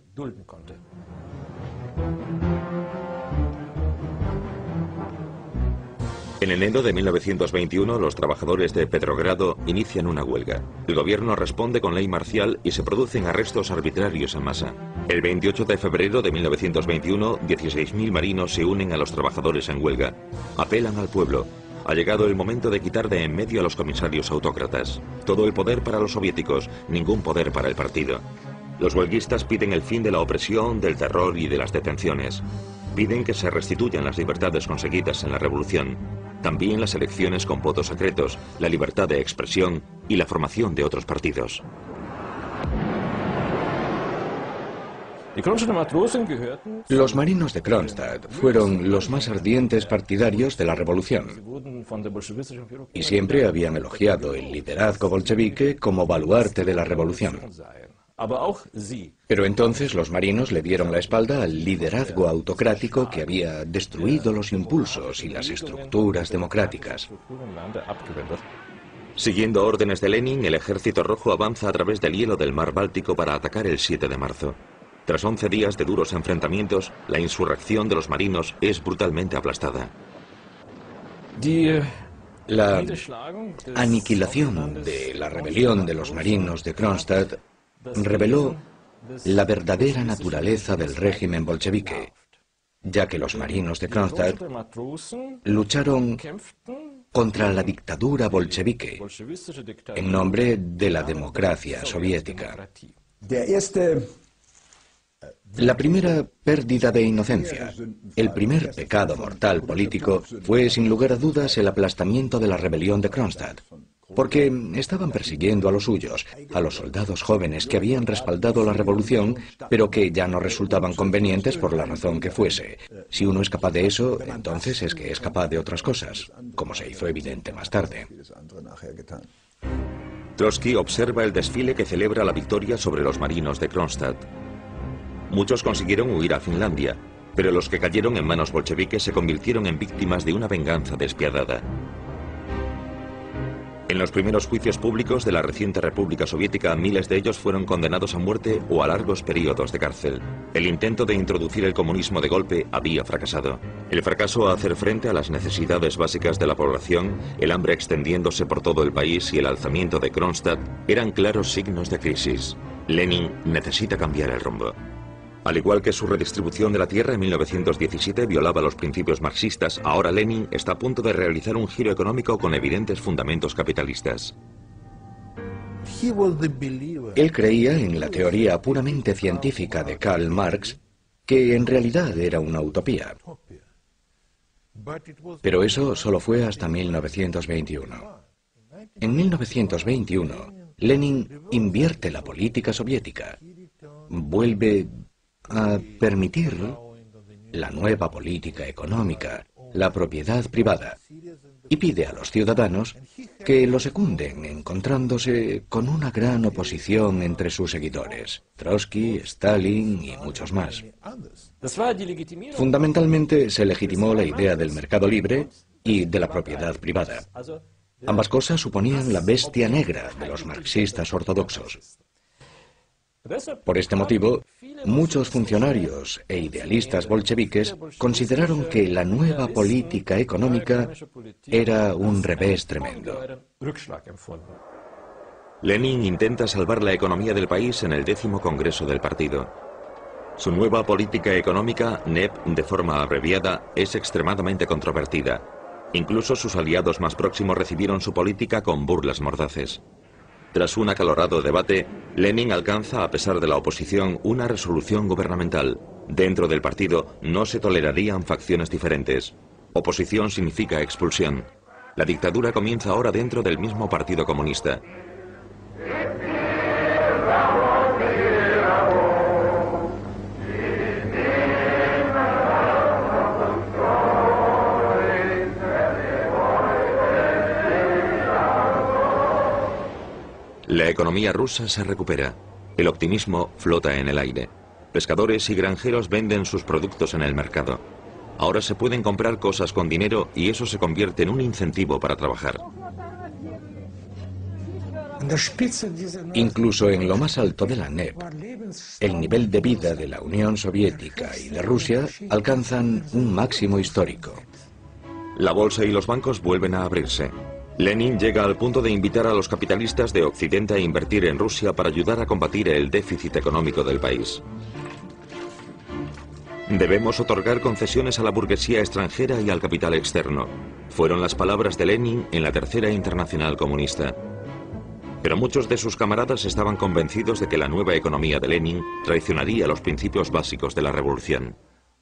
En enero de 1921, los trabajadores de Petrogrado inician una huelga. El gobierno responde con ley marcial y se producen arrestos arbitrarios en masa. El 28 de febrero de 1921, 16.000 marinos se unen a los trabajadores en huelga. Apelan al pueblo. Ha llegado el momento de quitar de en medio a los comisarios autócratas. Todo el poder para los soviéticos, ningún poder para el partido. Los huelguistas piden el fin de la opresión, del terror y de las detenciones. Piden que se restituyan las libertades conseguidas en la revolución. También las elecciones con votos secretos, la libertad de expresión y la formación de otros partidos.
Los marinos de Kronstadt fueron los más ardientes partidarios de la revolución y siempre habían elogiado el liderazgo bolchevique como baluarte de la revolución. Pero entonces los marinos le dieron la espalda al liderazgo autocrático que había destruido los impulsos y las estructuras democráticas.
Siguiendo órdenes de Lenin, el Ejército Rojo avanza a través del hielo del mar Báltico para atacar el 7 de marzo. Tras 11 días de duros enfrentamientos, la insurrección de los marinos es brutalmente aplastada.
La aniquilación de la rebelión de los marinos de Kronstadt reveló la verdadera naturaleza del régimen bolchevique, ya que los marinos de Kronstadt lucharon contra la dictadura bolchevique en nombre de la democracia soviética. La primera pérdida de inocencia, el primer pecado mortal político, fue sin lugar a dudas el aplastamiento de la rebelión de Kronstadt. Porque estaban persiguiendo a los suyos, a los soldados jóvenes que habían respaldado la revolución, pero que ya no resultaban convenientes por la razón que fuese. Si uno es capaz de eso, entonces es que es capaz de otras cosas, como se hizo evidente más tarde.
Trotsky observa el desfile que celebra la victoria sobre los marinos de Kronstadt. Muchos consiguieron huir a Finlandia, pero los que cayeron en manos bolcheviques se convirtieron en víctimas de una venganza despiadada. En los primeros juicios públicos de la reciente República Soviética, miles de ellos fueron condenados a muerte o a largos periodos de cárcel. El intento de introducir el comunismo de golpe había fracasado. El fracaso a hacer frente a las necesidades básicas de la población, el hambre extendiéndose por todo el país y el alzamiento de Kronstadt eran claros signos de crisis. Lenin necesita cambiar el rumbo. Al igual que su redistribución de la tierra en 1917 violaba los principios marxistas, ahora Lenin está a punto de realizar un giro económico con evidentes fundamentos capitalistas.
Él creía en la teoría puramente científica de Karl Marx, que en realidad era una utopía. Pero eso solo fue hasta 1921. En 1921, Lenin invierte la política soviética, vuelve a permitir la nueva política económica, la propiedad privada, y pide a los ciudadanos que lo secunden, encontrándose con una gran oposición entre sus seguidores, Trotsky, Stalin y muchos más. Fundamentalmente se legitimó la idea del mercado libre y de la propiedad privada. Ambas cosas suponían la bestia negra de los marxistas ortodoxos. Por este motivo, muchos funcionarios e idealistas bolcheviques consideraron que la nueva política económica era un revés tremendo.
Lenin intenta salvar la economía del país en el 10º Congreso del partido. Su nueva política económica, NEP de forma abreviada, es extremadamente controvertida. Incluso sus aliados más próximos recibieron su política con burlas mordaces. Tras un acalorado debate, Lenin alcanza, a pesar de la oposición, una resolución gubernamental. Dentro del partido no se tolerarían facciones diferentes. Oposición significa expulsión. La dictadura comienza ahora dentro del mismo Partido Comunista. La economía rusa se recupera. El optimismo flota en el aire. Pescadores y granjeros venden sus productos en el mercado. Ahora se pueden comprar cosas con dinero y eso se convierte en un incentivo para trabajar.
Incluso en lo más alto de la NEP, el nivel de vida de la Unión Soviética y de Rusia alcanzan un máximo histórico.
La bolsa y los bancos vuelven a abrirse. Lenin llega al punto de invitar a los capitalistas de Occidente a invertir en Rusia para ayudar a combatir el déficit económico del país. Debemos otorgar concesiones a la burguesía extranjera y al capital externo. Fueron las palabras de Lenin en la Tercera Internacional Comunista. Pero muchos de sus camaradas estaban convencidos de que la nueva economía de Lenin traicionaría los principios básicos de la revolución.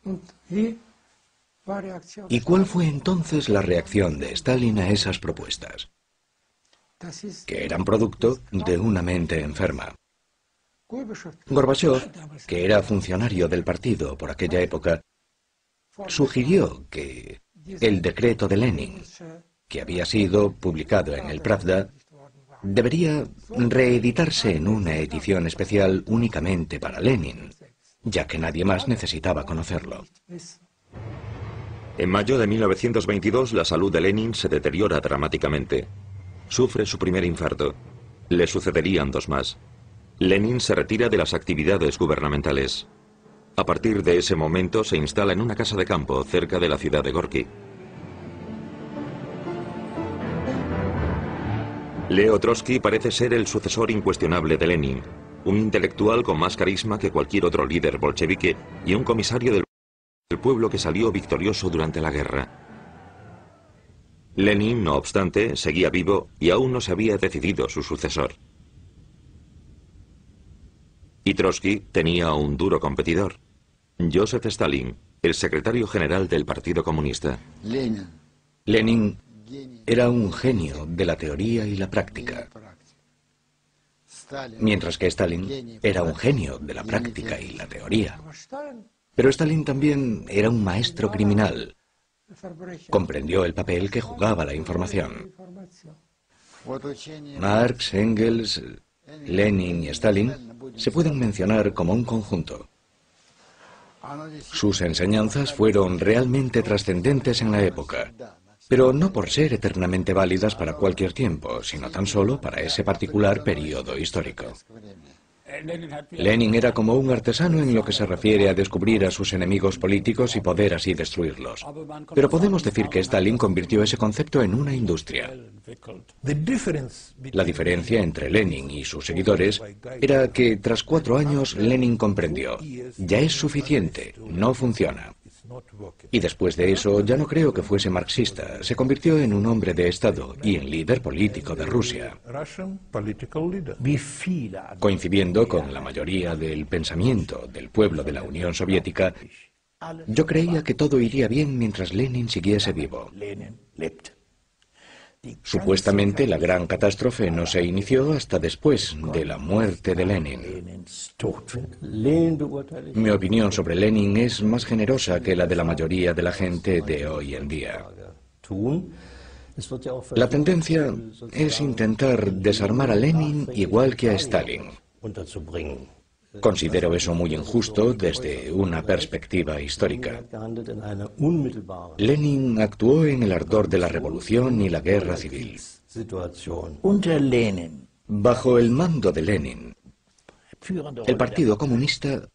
¿Y cuál fue entonces la reacción de Stalin a esas propuestas? Que eran producto de una mente enferma. Gorbachov, que era funcionario del partido por aquella época, sugirió que el decreto de Lenin, que había sido publicado en el Pravda, debería reeditarse en una edición especial únicamente para Lenin, ya que nadie más necesitaba conocerlo.
En mayo de 1922, la salud de Lenin se deteriora dramáticamente. Sufre su primer infarto. Le sucederían dos más. Lenin se retira de las actividades gubernamentales. A partir de ese momento se instala en una casa de campo cerca de la ciudad de Gorki. Leo Trotsky parece ser el sucesor incuestionable de Lenin, un intelectual con más carisma que cualquier otro líder bolchevique y un comisario del pueblo que salió victorioso durante la guerra. Lenin, no obstante, seguía vivo y aún no se había decidido su sucesor. Y Trotsky tenía un duro competidor, Joseph Stalin, el secretario general del Partido Comunista.
Lenin era un genio de la teoría y la práctica, mientras que Stalin era un genio de la práctica y la teoría. Pero Stalin también era un maestro criminal. Comprendió el papel que jugaba la información. Marx, Engels, Lenin y Stalin se pueden mencionar como un conjunto. Sus enseñanzas fueron realmente trascendentes en la época, pero no por ser eternamente válidas para cualquier tiempo, sino tan solo para ese particular periodo histórico. Lenin era como un artesano en lo que se refiere a descubrir a sus enemigos políticos y poder así destruirlos. Pero podemos decir que Stalin convirtió ese concepto en una industria. La diferencia entre Lenin y sus seguidores era que tras 4 años Lenin comprendió: ya es suficiente, no funciona. Y después de eso ya no creo que fuese marxista, se convirtió en un hombre de Estado y en líder político de Rusia. Coincidiendo con la mayoría del pensamiento del pueblo de la Unión Soviética, yo creía que todo iría bien mientras Lenin siguiese vivo. Supuestamente la gran catástrofe no se inició hasta después de la muerte de Lenin. Mi opinión sobre Lenin es más generosa que la de la mayoría de la gente de hoy en día. La tendencia es intentar desarmar a Lenin igual que a Stalin. Considero eso muy injusto desde una perspectiva histórica. Lenin actuó en el ardor de la revolución y la guerra civil. Bajo el mando de Lenin, el Partido Comunista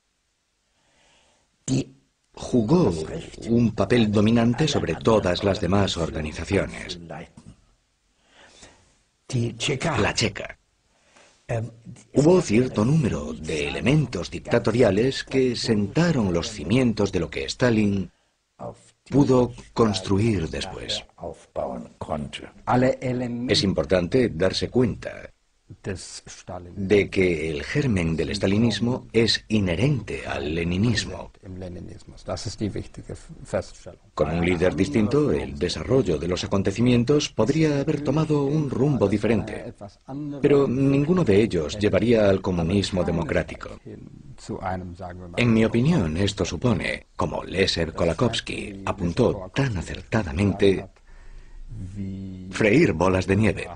jugó un papel dominante sobre todas las demás organizaciones. La Checa. Hubo cierto número de elementos dictatoriales que sentaron los cimientos de lo que Stalin pudo construir después. Es importante darse cuenta de que el germen del stalinismo es inherente al leninismo. Con un líder distinto, el desarrollo de los acontecimientos podría haber tomado un rumbo diferente, pero ninguno de ellos llevaría al comunismo democrático. En mi opinión, esto supone, como Leszek Kolakowski apuntó tan acertadamente, freír bolas de nieve.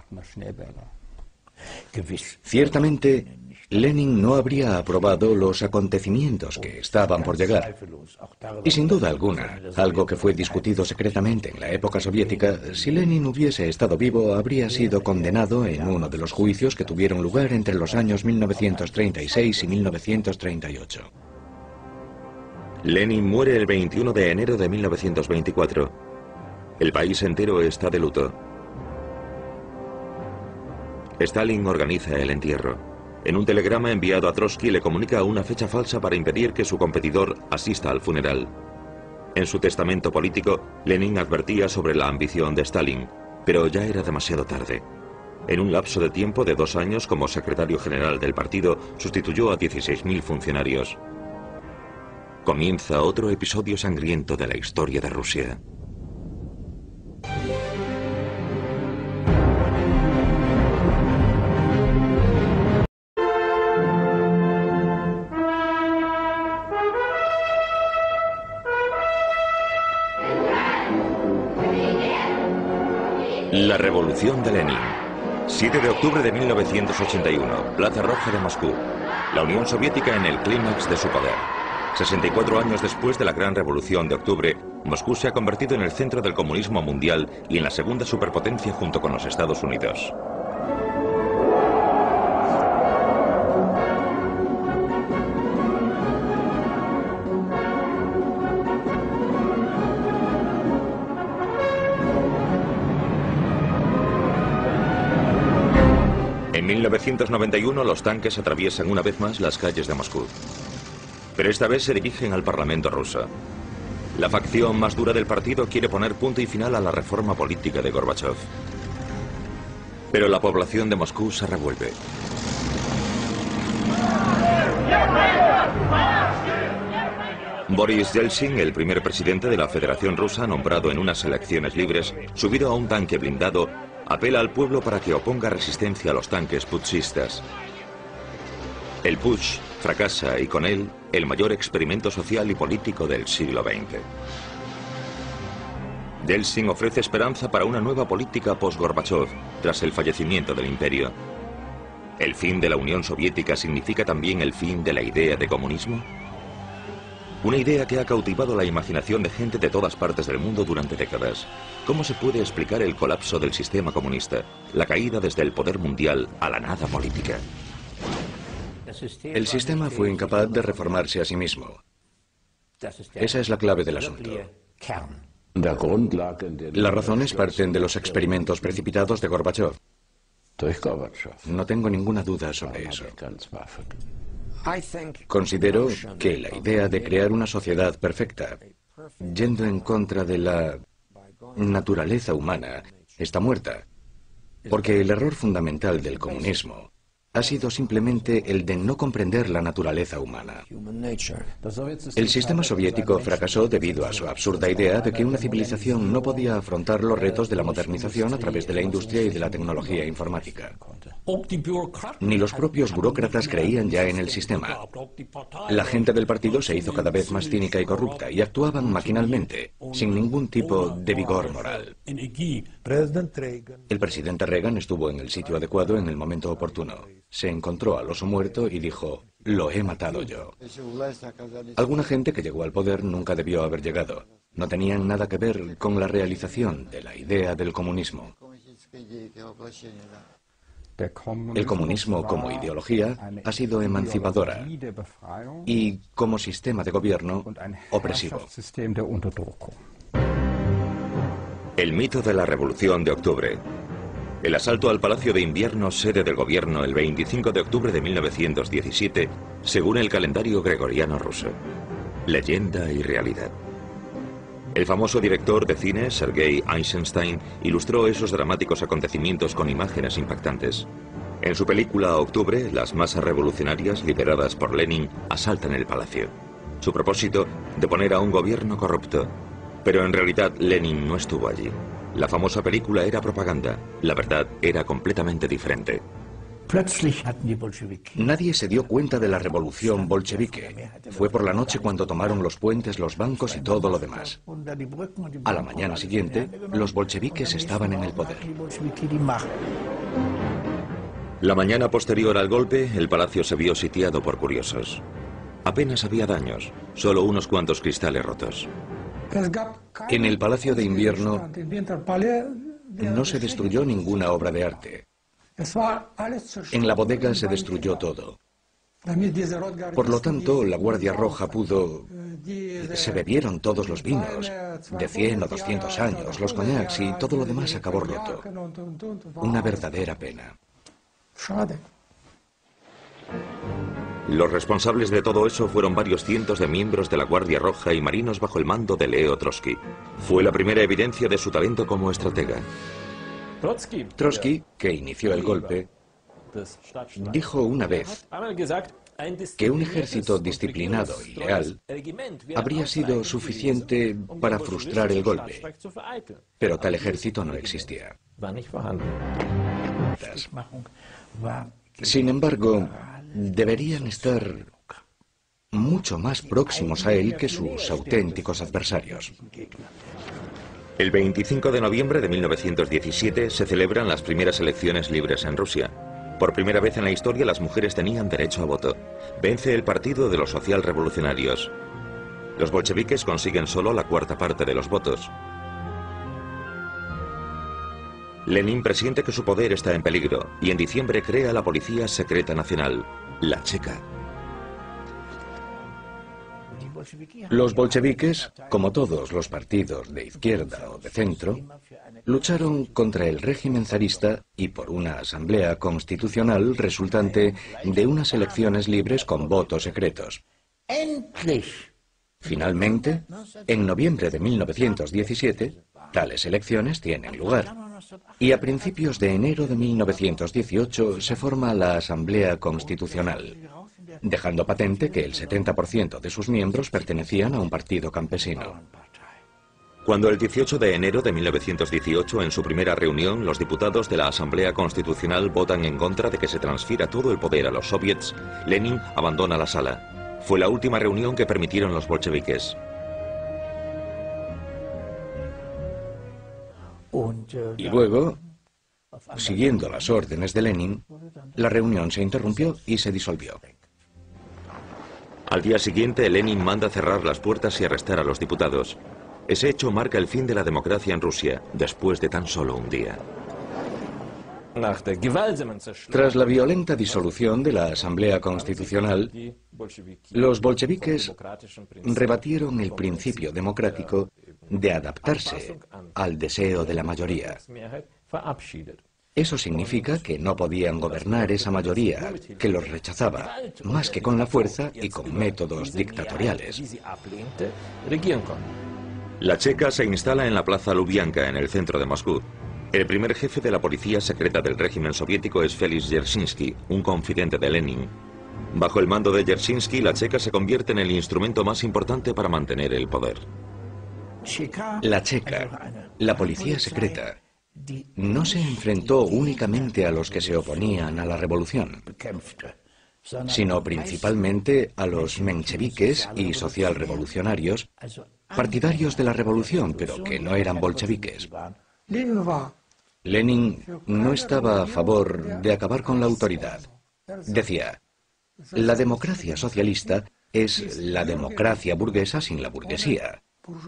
Ciertamente, Lenin no habría aprobado los acontecimientos que estaban por llegar. Y sin duda alguna, algo que fue discutido secretamente en la época soviética, si Lenin hubiese estado vivo, habría sido condenado en uno de los juicios que tuvieron lugar entre los años 1936 y 1938.
Lenin muere el 21 de enero de 1924. El país entero está de luto. Stalin organiza el entierro. En un telegrama enviado a Trotsky le comunica una fecha falsa para impedir que su competidor asista al funeral. En su testamento político, Lenin advertía sobre la ambición de Stalin, pero ya era demasiado tarde. En un lapso de tiempo de 2 años como secretario general del partido, sustituyó a 16.000 funcionarios. Comienza otro episodio sangriento de la historia de Rusia. La revolución de Lenin. 7 de octubre de 1981, Plaza Roja de Moscú. La Unión Soviética en el clímax de su poder. 64 años después de la gran revolución de octubre, Moscú se ha convertido en el centro del comunismo mundial y en la segunda superpotencia junto con los Estados Unidos. En 1991 los tanques atraviesan una vez más las calles de Moscú. Pero esta vez se dirigen al Parlamento ruso. La facción más dura del partido quiere poner punto y final a la reforma política de Gorbachov. Pero la población de Moscú se revuelve. Boris Yeltsin, el primer presidente de la Federación Rusa nombrado en unas elecciones libres, subido a un tanque blindado, apela al pueblo para que oponga resistencia a los tanques putschistas. El putsch fracasa y con él el mayor experimento social y político del siglo XX. Yeltsin ofrece esperanza para una nueva política post-Gorbachov tras el fallecimiento del imperio. ¿El fin de la Unión Soviética significa también el fin de la idea de comunismo? Una idea que ha cautivado la imaginación de gente de todas partes del mundo durante décadas. ¿Cómo se puede explicar el colapso del sistema comunista, la caída desde el poder mundial a la nada política?
El sistema fue incapaz de reformarse a sí mismo. Esa es la clave del asunto. Las razones parten de los experimentos precipitados de Gorbachov. No tengo ninguna duda sobre eso. Considero que la idea de crear una sociedad perfecta, yendo en contra de la naturaleza humana, está muerta, porque el error fundamental del comunismo ha sido simplemente el de no comprender la naturaleza humana. El sistema soviético fracasó debido a su absurda idea de que una civilización no podía afrontar los retos de la modernización a través de la industria y de la tecnología informática. Ni los propios burócratas creían ya en el sistema. La gente del partido se hizo cada vez más cínica y corrupta y actuaban maquinalmente, sin ningún tipo de vigor moral. El presidente Reagan estuvo en el sitio adecuado en el momento oportuno. se encontró al oso muerto y dijo: lo he matado yo. Alguna gente que llegó al poder nunca debió haber llegado. No tenían nada que ver con la realización de la idea del comunismo. El comunismo como ideología ha sido emancipadora y como sistema de gobierno opresivo.
El mito de la Revolución de Octubre. El asalto al Palacio de Invierno, sede del gobierno, el 25 de octubre de 1917, según el calendario gregoriano ruso. Leyenda y realidad. El famoso director de cine, Sergei Eisenstein, ilustró esos dramáticos acontecimientos con imágenes impactantes. En su película Octubre, las masas revolucionarias, lideradas por Lenin, asaltan el palacio. Su propósito, deponer a un gobierno corrupto. Pero en realidad Lenin no estuvo allí. La famosa película era propaganda. La verdad era completamente diferente.
Nadie se dio cuenta de la revolución bolchevique. Fue por la noche cuando tomaron los puentes, los bancos y todo lo demás. A la mañana siguiente, los bolcheviques estaban en el poder.
La mañana posterior al golpe, el palacio se vio sitiado por curiosos. Apenas había daños, solo unos cuantos cristales rotos.
En el Palacio de Invierno no se destruyó ninguna obra de arte. En la bodega se destruyó todo. Por lo tanto, la Guardia Roja pudo... Se bebieron todos los vinos, de 100 o 200 años, los cognacs y todo lo demás acabó roto. Una verdadera pena.
Los responsables de todo eso fueron varios cientos de miembros de la Guardia Roja y marinos bajo el mando de Leo Trotsky. Fue la primera evidencia de su talento como estratega.
Trotsky, que inició el golpe, dijo una vez que un ejército disciplinado y leal habría sido suficiente para frustrar el golpe, pero tal ejército no existía. Sin embargo, deberían estar mucho más próximos a él que sus auténticos adversarios.
El 25 de noviembre de 1917 se celebran las primeras elecciones libres en Rusia. Por primera vez en la historia las mujeres tenían derecho a voto. Vence el Partido de los Socialrevolucionarios. Los bolcheviques consiguen solo la cuarta parte de los votos. Lenin presiente que su poder está en peligro y en diciembre crea la Policía Secreta Nacional, la Checa.
Los bolcheviques, como todos los partidos de izquierda o de centro, lucharon contra el régimen zarista y por una asamblea constitucional resultante de unas elecciones libres con votos secretos. Finalmente, en noviembre de 1917, tales elecciones tienen lugar. Y a principios de enero de 1918 se forma la Asamblea Constitucional, dejando patente que el 70% de sus miembros pertenecían a un partido campesino.
Cuando el 18 de enero de 1918, en su primera reunión, los diputados de la Asamblea Constitucional votan en contra de que se transfiera todo el poder a los soviets, Lenin abandona la sala. Fue la última reunión que permitieron los bolcheviques.
Y luego, siguiendo las órdenes de Lenin, la reunión se interrumpió y se disolvió.
Al día siguiente, Lenin manda cerrar las puertas y arrestar a los diputados. Ese hecho marca el fin de la democracia en Rusia, después de tan solo un día.
Tras la violenta disolución de la Asamblea Constitucional, los bolcheviques rebatieron el principio democrático de adaptarse al deseo de la mayoría. Eso significa que no podían gobernar esa mayoría, que los rechazaba, más que con la fuerza y con métodos dictatoriales.
La Checa se instala en la Plaza Lubianka, en el centro de Moscú. El primer jefe de la policía secreta del régimen soviético es Félix Dzerzhinsky, un confidente de Lenin. Bajo el mando de Dzerzhinsky, la Checa se convierte en el instrumento más importante para mantener el poder.
La Checa, la policía secreta, no se enfrentó únicamente a los que se oponían a la revolución, sino principalmente a los mencheviques y socialrevolucionarios, partidarios de la revolución, pero que no eran bolcheviques. Lenin no estaba a favor de acabar con la autoridad. Decía, la democracia socialista es la democracia burguesa sin la burguesía.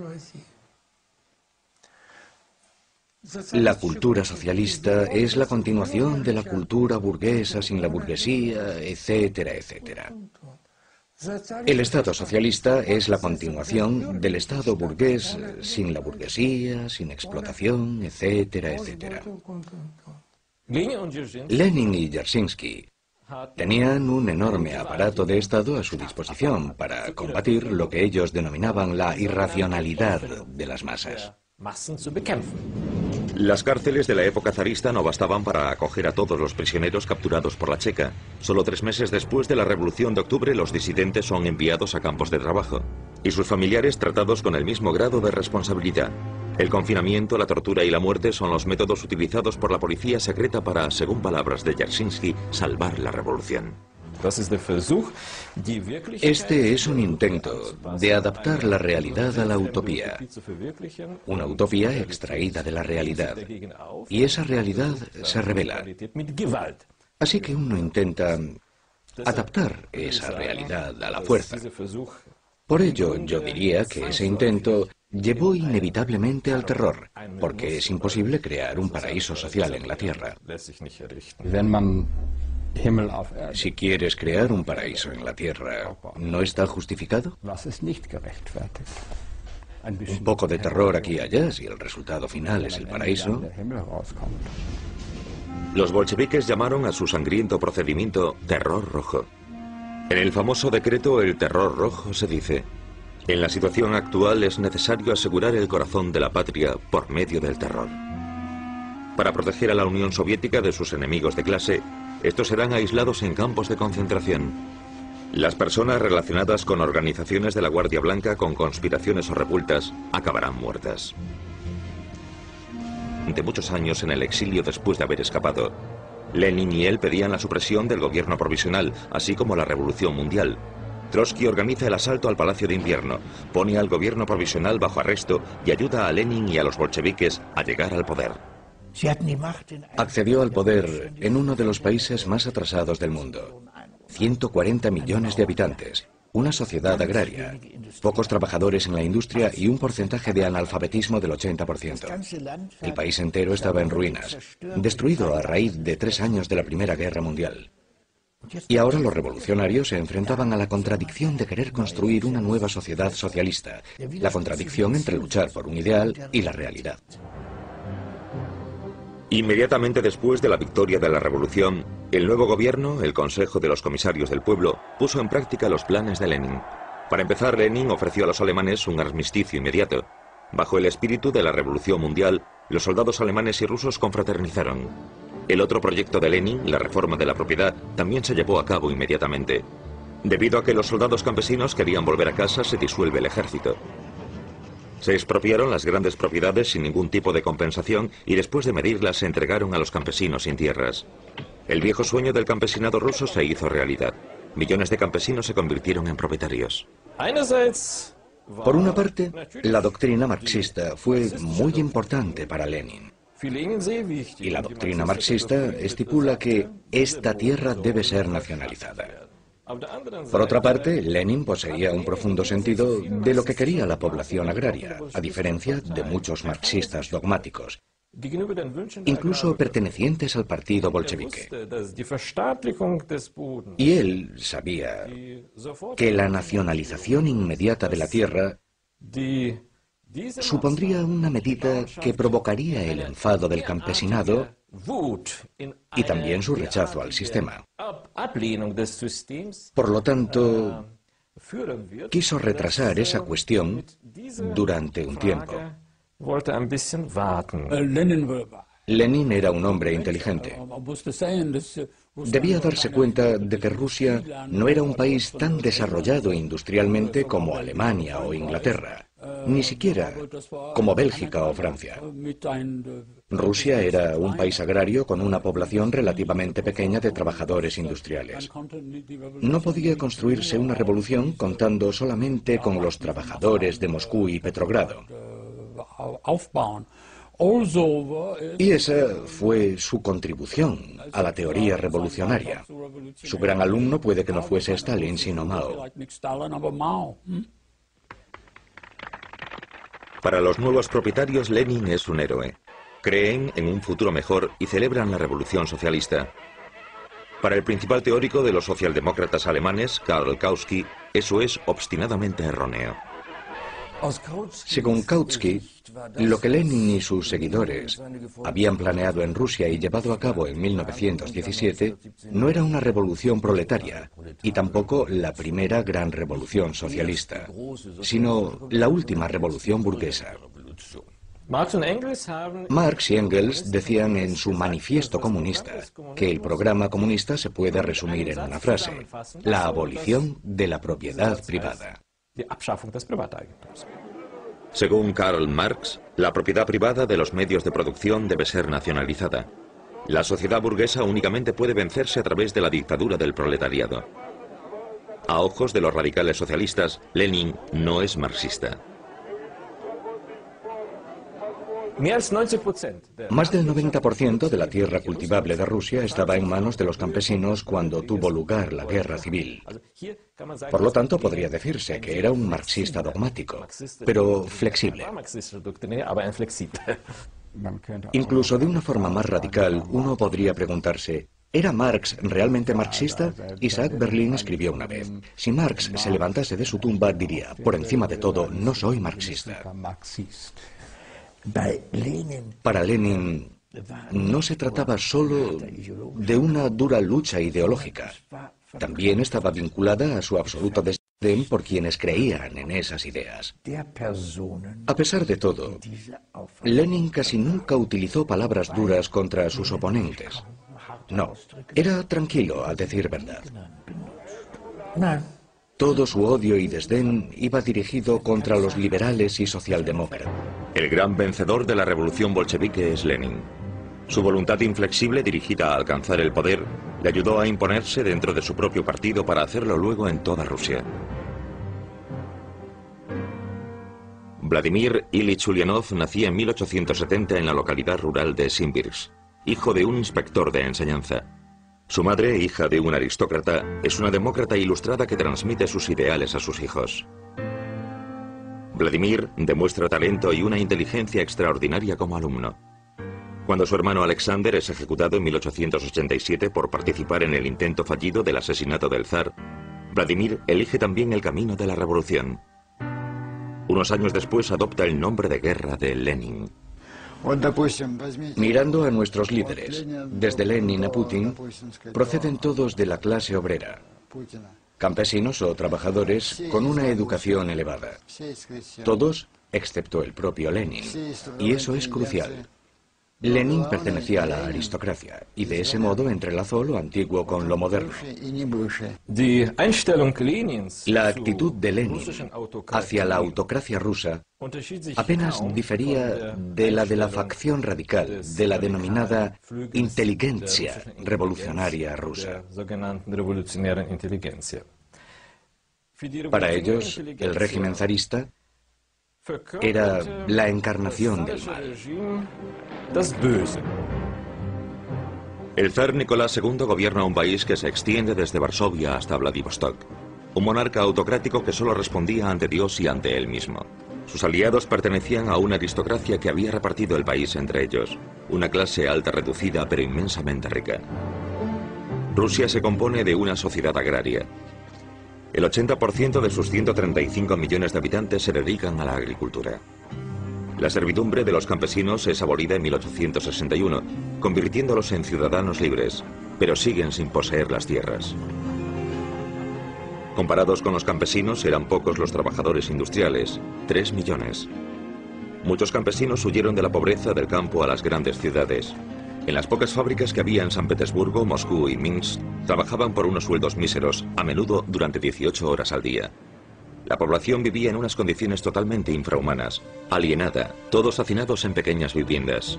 La cultura socialista es la continuación de la cultura burguesa sin la burguesía, etcétera, etcétera. El Estado socialista es la continuación del Estado burgués sin la burguesía, sin explotación, etcétera, etcétera. Lenin y Dzerzhinsky tenían un enorme aparato de Estado a su disposición para combatir lo que ellos denominaban la irracionalidad de las masas.
Las cárceles de la época zarista no bastaban para acoger a todos los prisioneros capturados por la Checa. Solo 3 meses después de la Revolución de Octubre, los disidentes son enviados a campos de trabajo y sus familiares tratados con el mismo grado de responsabilidad. El confinamiento, la tortura y la muerte son los métodos utilizados por la policía secreta para, según palabras de Dzerzhinsky, salvar la revolución.
Este es un intento de adaptar la realidad a la utopía. Una utopía extraída de la realidad. Y esa realidad se revela. Así que uno intenta adaptar esa realidad a la fuerza. Por ello, yo diría que ese intento llevó inevitablemente al terror, porque es imposible crear un paraíso social en la Tierra. Si quieres crear un paraíso en la Tierra, ¿no está justificado? Un poco de terror aquí y allá, si el resultado final es el paraíso.
Los bolcheviques llamaron a su sangriento procedimiento terror rojo. En el famoso decreto El Terror Rojo se dice: en la situación actual es necesario asegurar el corazón de la patria por medio del terror. Para proteger a la Unión Soviética de sus enemigos de clase, estos serán aislados en campos de concentración. Las personas relacionadas con organizaciones de la Guardia Blanca con conspiraciones o revueltas acabarán muertas. Durante muchos años en el exilio después de haber escapado, Lenin y él pedían la supresión del gobierno provisional, así como la Revolución Mundial. Trotsky organiza el asalto al Palacio de Invierno, pone al gobierno provisional bajo arresto y ayuda a Lenin y a los bolcheviques a llegar al poder.
Accedió al poder en uno de los países más atrasados del mundo. 140 millones de habitantes, una sociedad agraria, pocos trabajadores en la industria y un porcentaje de analfabetismo del 80%. El país entero estaba en ruinas, destruido a raíz de 3 años de la Primera Guerra Mundial. Y ahora los revolucionarios se enfrentaban a la contradicción de querer construir una nueva sociedad socialista, la contradicción entre luchar por un ideal y la realidad.
Inmediatamente después de la victoria de la revolución, el nuevo gobierno, el Consejo de los Comisarios del Pueblo, puso en práctica los planes de Lenin. Para empezar, Lenin ofreció a los alemanes un armisticio inmediato. Bajo el espíritu de la Revolución Mundial, los soldados alemanes y rusos confraternizaron. El otro proyecto de Lenin, la reforma de la propiedad, también se llevó a cabo inmediatamente. Debido a que los soldados campesinos querían volver a casa, se disuelve el ejército. Se expropiaron las grandes propiedades sin ningún tipo de compensación y después de medirlas se entregaron a los campesinos sin tierras. El viejo sueño del campesinado ruso se hizo realidad. Millones de campesinos se convirtieron en propietarios.
Por una parte, la doctrina marxista fue muy importante para Lenin. Y la doctrina marxista estipula que esta tierra debe ser nacionalizada. Por otra parte, Lenin poseía un profundo sentido de lo que quería la población agraria, a diferencia de muchos marxistas dogmáticos, incluso pertenecientes al partido bolchevique. Y él sabía que la nacionalización inmediata de la tierra supondría una medida que provocaría el enfado del campesinado y también su rechazo al sistema. Por lo tanto, quiso retrasar esa cuestión durante un tiempo. Lenin era un hombre inteligente. Debía darse cuenta de que Rusia no era un país tan desarrollado industrialmente como Alemania o Inglaterra, ni siquiera como Bélgica o Francia. Rusia era un país agrario con una población relativamente pequeña de trabajadores industriales. No podía construirse una revolución contando solamente con los trabajadores de Moscú y Petrogrado. Y esa fue su contribución a la teoría revolucionaria. Su gran alumno puede que no fuese Stalin, sino Mao.
Para los nuevos propietarios, Lenin es un héroe. Creen en un futuro mejor y celebran la revolución socialista. Para el principal teórico de los socialdemócratas alemanes, Karl Kautsky, eso es obstinadamente erróneo.
Según Kautsky, lo que Lenin y sus seguidores habían planeado en Rusia y llevado a cabo en 1917 no era una revolución proletaria y tampoco la primera gran revolución socialista, sino la última revolución burguesa. Marx y Engels decían en su manifiesto comunista que el programa comunista se puede resumir en una frase: la abolición de la propiedad privada.
Según Karl Marx, la propiedad privada de los medios de producción debe ser nacionalizada. La sociedad burguesa únicamente puede vencerse a través de la dictadura del proletariado. A ojos de los radicales socialistas, Lenin no es marxista.
Más del 90% de la tierra cultivable de Rusia estaba en manos de los campesinos cuando tuvo lugar la guerra civil. Por lo tanto, podría decirse que era un marxista dogmático, pero flexible. Incluso de una forma más radical, uno podría preguntarse: ¿era Marx realmente marxista? Isaac Berlin escribió una vez: si Marx se levantase de su tumba, diría: por encima de todo, no soy marxista. Para Lenin no se trataba solo de una dura lucha ideológica. También estaba vinculada a su absoluto desdén por quienes creían en esas ideas. A pesar de todo, Lenin casi nunca utilizó palabras duras contra sus oponentes. No, era tranquilo, a decir verdad. Todo su odio y desdén iba dirigido contra los liberales y socialdemócratas.
El gran vencedor de la revolución bolchevique es Lenin. Su voluntad inflexible dirigida a alcanzar el poder le ayudó a imponerse dentro de su propio partido para hacerlo luego en toda Rusia. Vladimir Ilich Ulyanov nacía en 1870 en la localidad rural de Simbirsk, hijo de un inspector de enseñanza. Su madre, hija de un aristócrata, es una demócrata ilustrada que transmite sus ideales a sus hijos. Vladimir demuestra talento y una inteligencia extraordinaria como alumno. Cuando su hermano Alexander es ejecutado en 1887 por participar en el intento fallido del asesinato del zar, Vladimir elige también el camino de la revolución. Unos años después adopta el nombre de guerra de Lenin.
Mirando a nuestros líderes, desde Lenin a Putin, proceden todos de la clase obrera, campesinos o trabajadores con una educación elevada. Todos, excepto el propio Lenin, y eso es crucial. Lenin pertenecía a la aristocracia y de ese modo entrelazó lo antiguo con lo moderno. La actitud de Lenin hacia la autocracia rusa apenas difería de la facción radical, de la denominada inteligencia revolucionaria rusa. Para ellos, el régimen zarista era la encarnación del mal.
El zar Nicolás II gobierna un país que se extiende desde Varsovia hasta Vladivostok. Un monarca autocrático que solo respondía ante Dios y ante él mismo. Sus aliados pertenecían a una aristocracia que había repartido el país entre ellos. Una clase alta reducida pero inmensamente rica. Rusia se compone de una sociedad agraria. El 80% de sus 135 millones de habitantes se dedican a la agricultura. La servidumbre de los campesinos es abolida en 1861, convirtiéndolos en ciudadanos libres, pero siguen sin poseer las tierras. Comparados con los campesinos, eran pocos los trabajadores industriales, 3 millones. Muchos campesinos huyeron de la pobreza del campo a las grandes ciudades. En las pocas fábricas que había en San Petersburgo, Moscú y Minsk, trabajaban por unos sueldos míseros, a menudo durante 18 horas al día. La población vivía en unas condiciones totalmente infrahumanas, alienada, todos hacinados en pequeñas viviendas.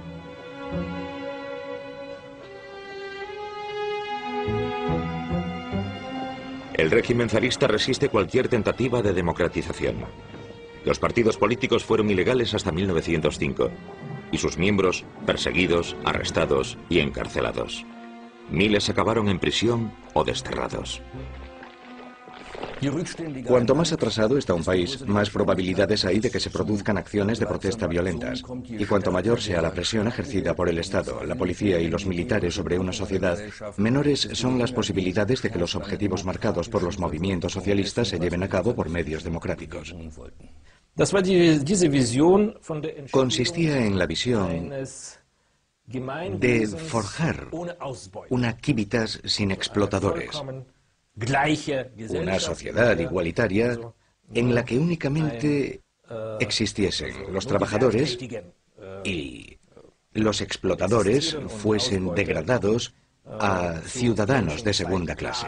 El régimen zarista resiste cualquier tentativa de democratización. Los partidos políticos fueron ilegales hasta 1905. y sus miembros perseguidos, arrestados y encarcelados. Miles acabaron en prisión o desterrados.
Cuanto más atrasado está un país, más probabilidades hay de que se produzcan acciones de protesta violentas. Y cuanto mayor sea la presión ejercida por el Estado, la policía y los militares sobre una sociedad, menores son las posibilidades de que los objetivos marcados por los movimientos socialistas se lleven a cabo por medios democráticos. Consistía en la visión de forjar una Civitas sin explotadores, una sociedad igualitaria en la que únicamente existiesen los trabajadores y los explotadores fuesen degradados a ciudadanos de segunda clase.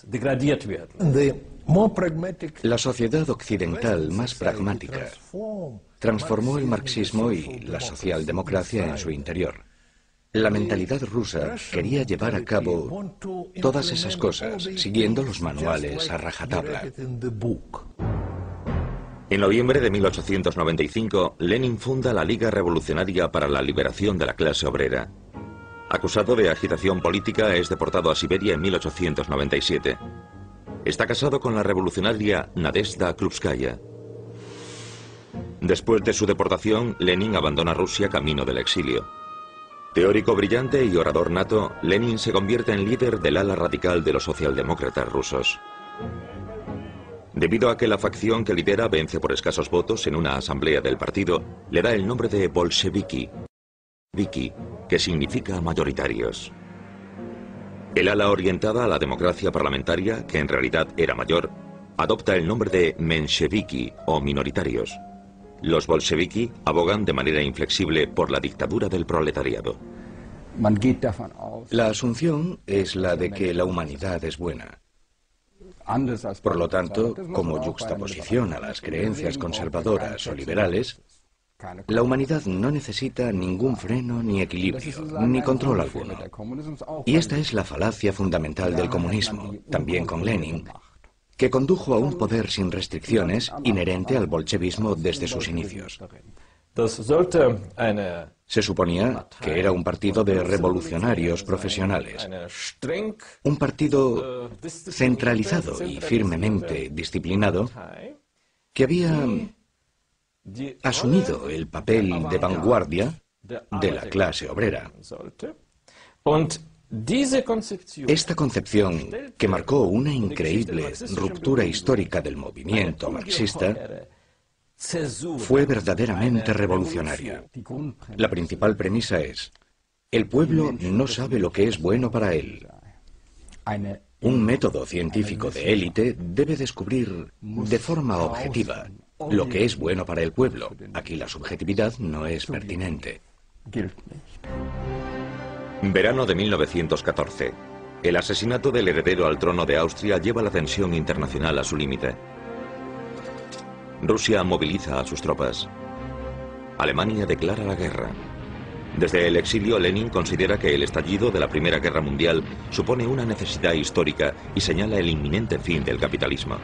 La sociedad occidental más pragmática transformó el marxismo y la socialdemocracia en su interior. La mentalidad rusa quería llevar a cabo todas esas cosas, siguiendo los manuales a rajatabla.
En noviembre de 1895, Lenin funda la Liga Revolucionaria para la Liberación de la Clase Obrera. Acusado de agitación política, es deportado a Siberia en 1897. Está casado con la revolucionaria Nadezhda Krupskaya. Después de su deportación, Lenin abandona Rusia camino del exilio. Teórico brillante y orador nato, Lenin se convierte en líder del ala radical de los socialdemócratas rusos. Debido a que la facción que lidera vence por escasos votos en una asamblea del partido, le da el nombre de bolcheviki, que significa mayoritarios. El ala orientada a la democracia parlamentaria, que en realidad era mayor, adopta el nombre de mensheviki o minoritarios. Los bolcheviki abogan de manera inflexible por la dictadura del proletariado.
La asunción es la de que la humanidad es buena. Por lo tanto, como yuxtaposición a las creencias conservadoras o liberales, la humanidad no necesita ningún freno ni equilibrio, ni control alguno. Y esta es la falacia fundamental del comunismo, también con Lenin, que condujo a un poder sin restricciones inherente al bolchevismo desde sus inicios. Se suponía que era un partido de revolucionarios profesionales, un partido centralizado y firmemente disciplinado que había asumido el papel de vanguardia de la clase obrera. Esta concepción, que marcó una increíble ruptura histórica del movimiento marxista, fue verdaderamente revolucionaria. La principal premisa es: el pueblo no sabe lo que es bueno para él. Un método científico de élite debe descubrir de forma objetiva lo que es bueno para el pueblo. Aquí la subjetividad no es pertinente.
Verano de 1914. El asesinato del heredero al trono de Austria lleva la tensión internacional a su límite. Rusia moviliza a sus tropas. Alemania declara la guerra. Desde el exilio, Lenin considera que el estallido de la Primera Guerra Mundial supone una necesidad histórica y señala el inminente fin del capitalismo.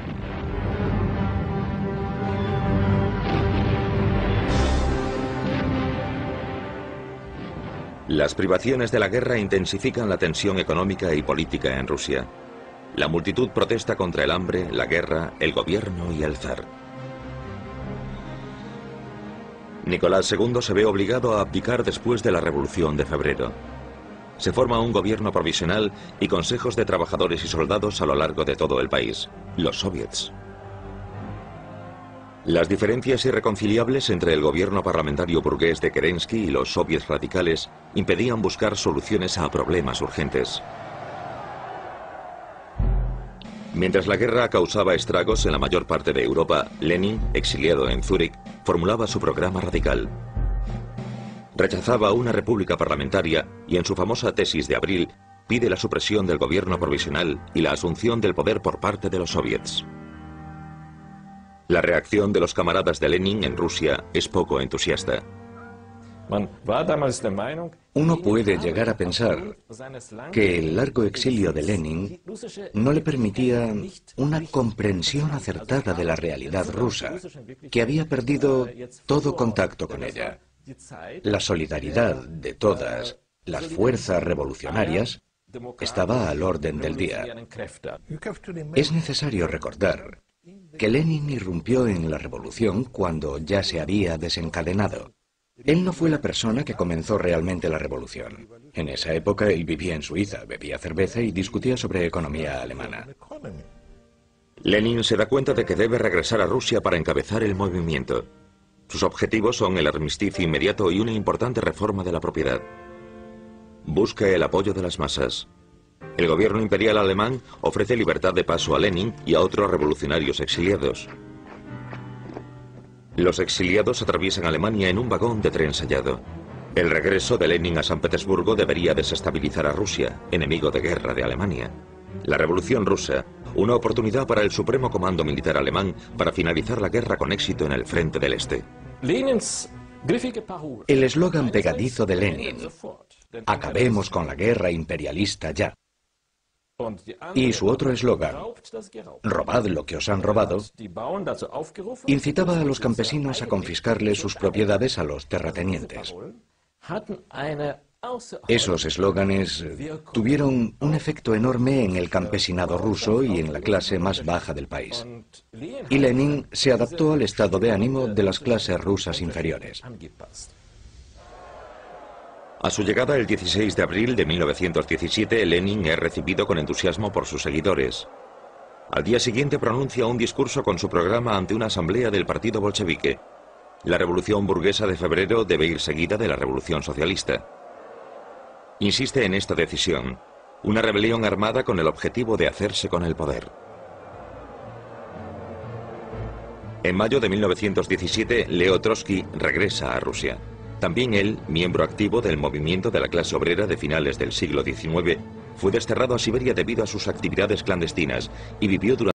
Las privaciones de la guerra intensifican la tensión económica y política en Rusia. La multitud protesta contra el hambre, la guerra, el gobierno y el zar. Nicolás II se ve obligado a abdicar después de la Revolución de Febrero. Se forma un gobierno provisional y consejos de trabajadores y soldados a lo largo de todo el país, los soviets. Las diferencias irreconciliables entre el gobierno parlamentario burgués de Kerensky y los soviets radicales impedían buscar soluciones a problemas urgentes. Mientras la guerra causaba estragos en la mayor parte de Europa, Lenin, exiliado en Zúrich, formulaba su programa radical. Rechazaba una república parlamentaria y en su famosa tesis de abril pide la supresión del gobierno provisional y la asunción del poder por parte de los soviets. La reacción de los camaradas de Lenin en Rusia es poco entusiasta.
Uno puede llegar a pensar que el largo exilio de Lenin no le permitía una comprensión acertada de la realidad rusa, que había perdido todo contacto con ella. La solidaridad de todas las fuerzas revolucionarias estaba al orden del día. Es necesario recordar que Lenin irrumpió en la revolución cuando ya se había desencadenado. Él no fue la persona que comenzó realmente la revolución. En esa época él vivía en Suiza, bebía cerveza y discutía sobre economía alemana.
Lenin se da cuenta de que debe regresar a Rusia para encabezar el movimiento. Sus objetivos son el armisticio inmediato y una importante reforma de la propiedad. Busca el apoyo de las masas. El gobierno imperial alemán ofrece libertad de paso a Lenin y a otros revolucionarios exiliados. Los exiliados atraviesan Alemania en un vagón de tren sellado. El regreso de Lenin a San Petersburgo debería desestabilizar a Rusia, enemigo de guerra de Alemania. La Revolución Rusa, una oportunidad para el Supremo Comando Militar alemán para finalizar la guerra con éxito en el frente del Este.
El eslogan pegadizo de Lenin, "Acabemos con la guerra imperialista ya", y su otro eslogan, "Robad lo que os han robado", incitaba a los campesinos a confiscarle sus propiedades a los terratenientes. Esos eslóganes tuvieron un efecto enorme en el campesinado ruso y en la clase más baja del país. Y Lenin se adaptó al estado de ánimo de las clases rusas inferiores.
A su llegada el 16 de abril de 1917, Lenin es recibido con entusiasmo por sus seguidores. Al día siguiente pronuncia un discurso con su programa ante una asamblea del partido bolchevique. La revolución burguesa de febrero debe ir seguida de la revolución socialista. Insiste en esta decisión, una rebelión armada con el objetivo de hacerse con el poder. En mayo de 1917, Leo Trotsky regresa a Rusia. También él, miembro activo del movimiento de la clase obrera de finales del siglo XIX, fue desterrado a Siberia debido a sus actividades clandestinas y vivió durante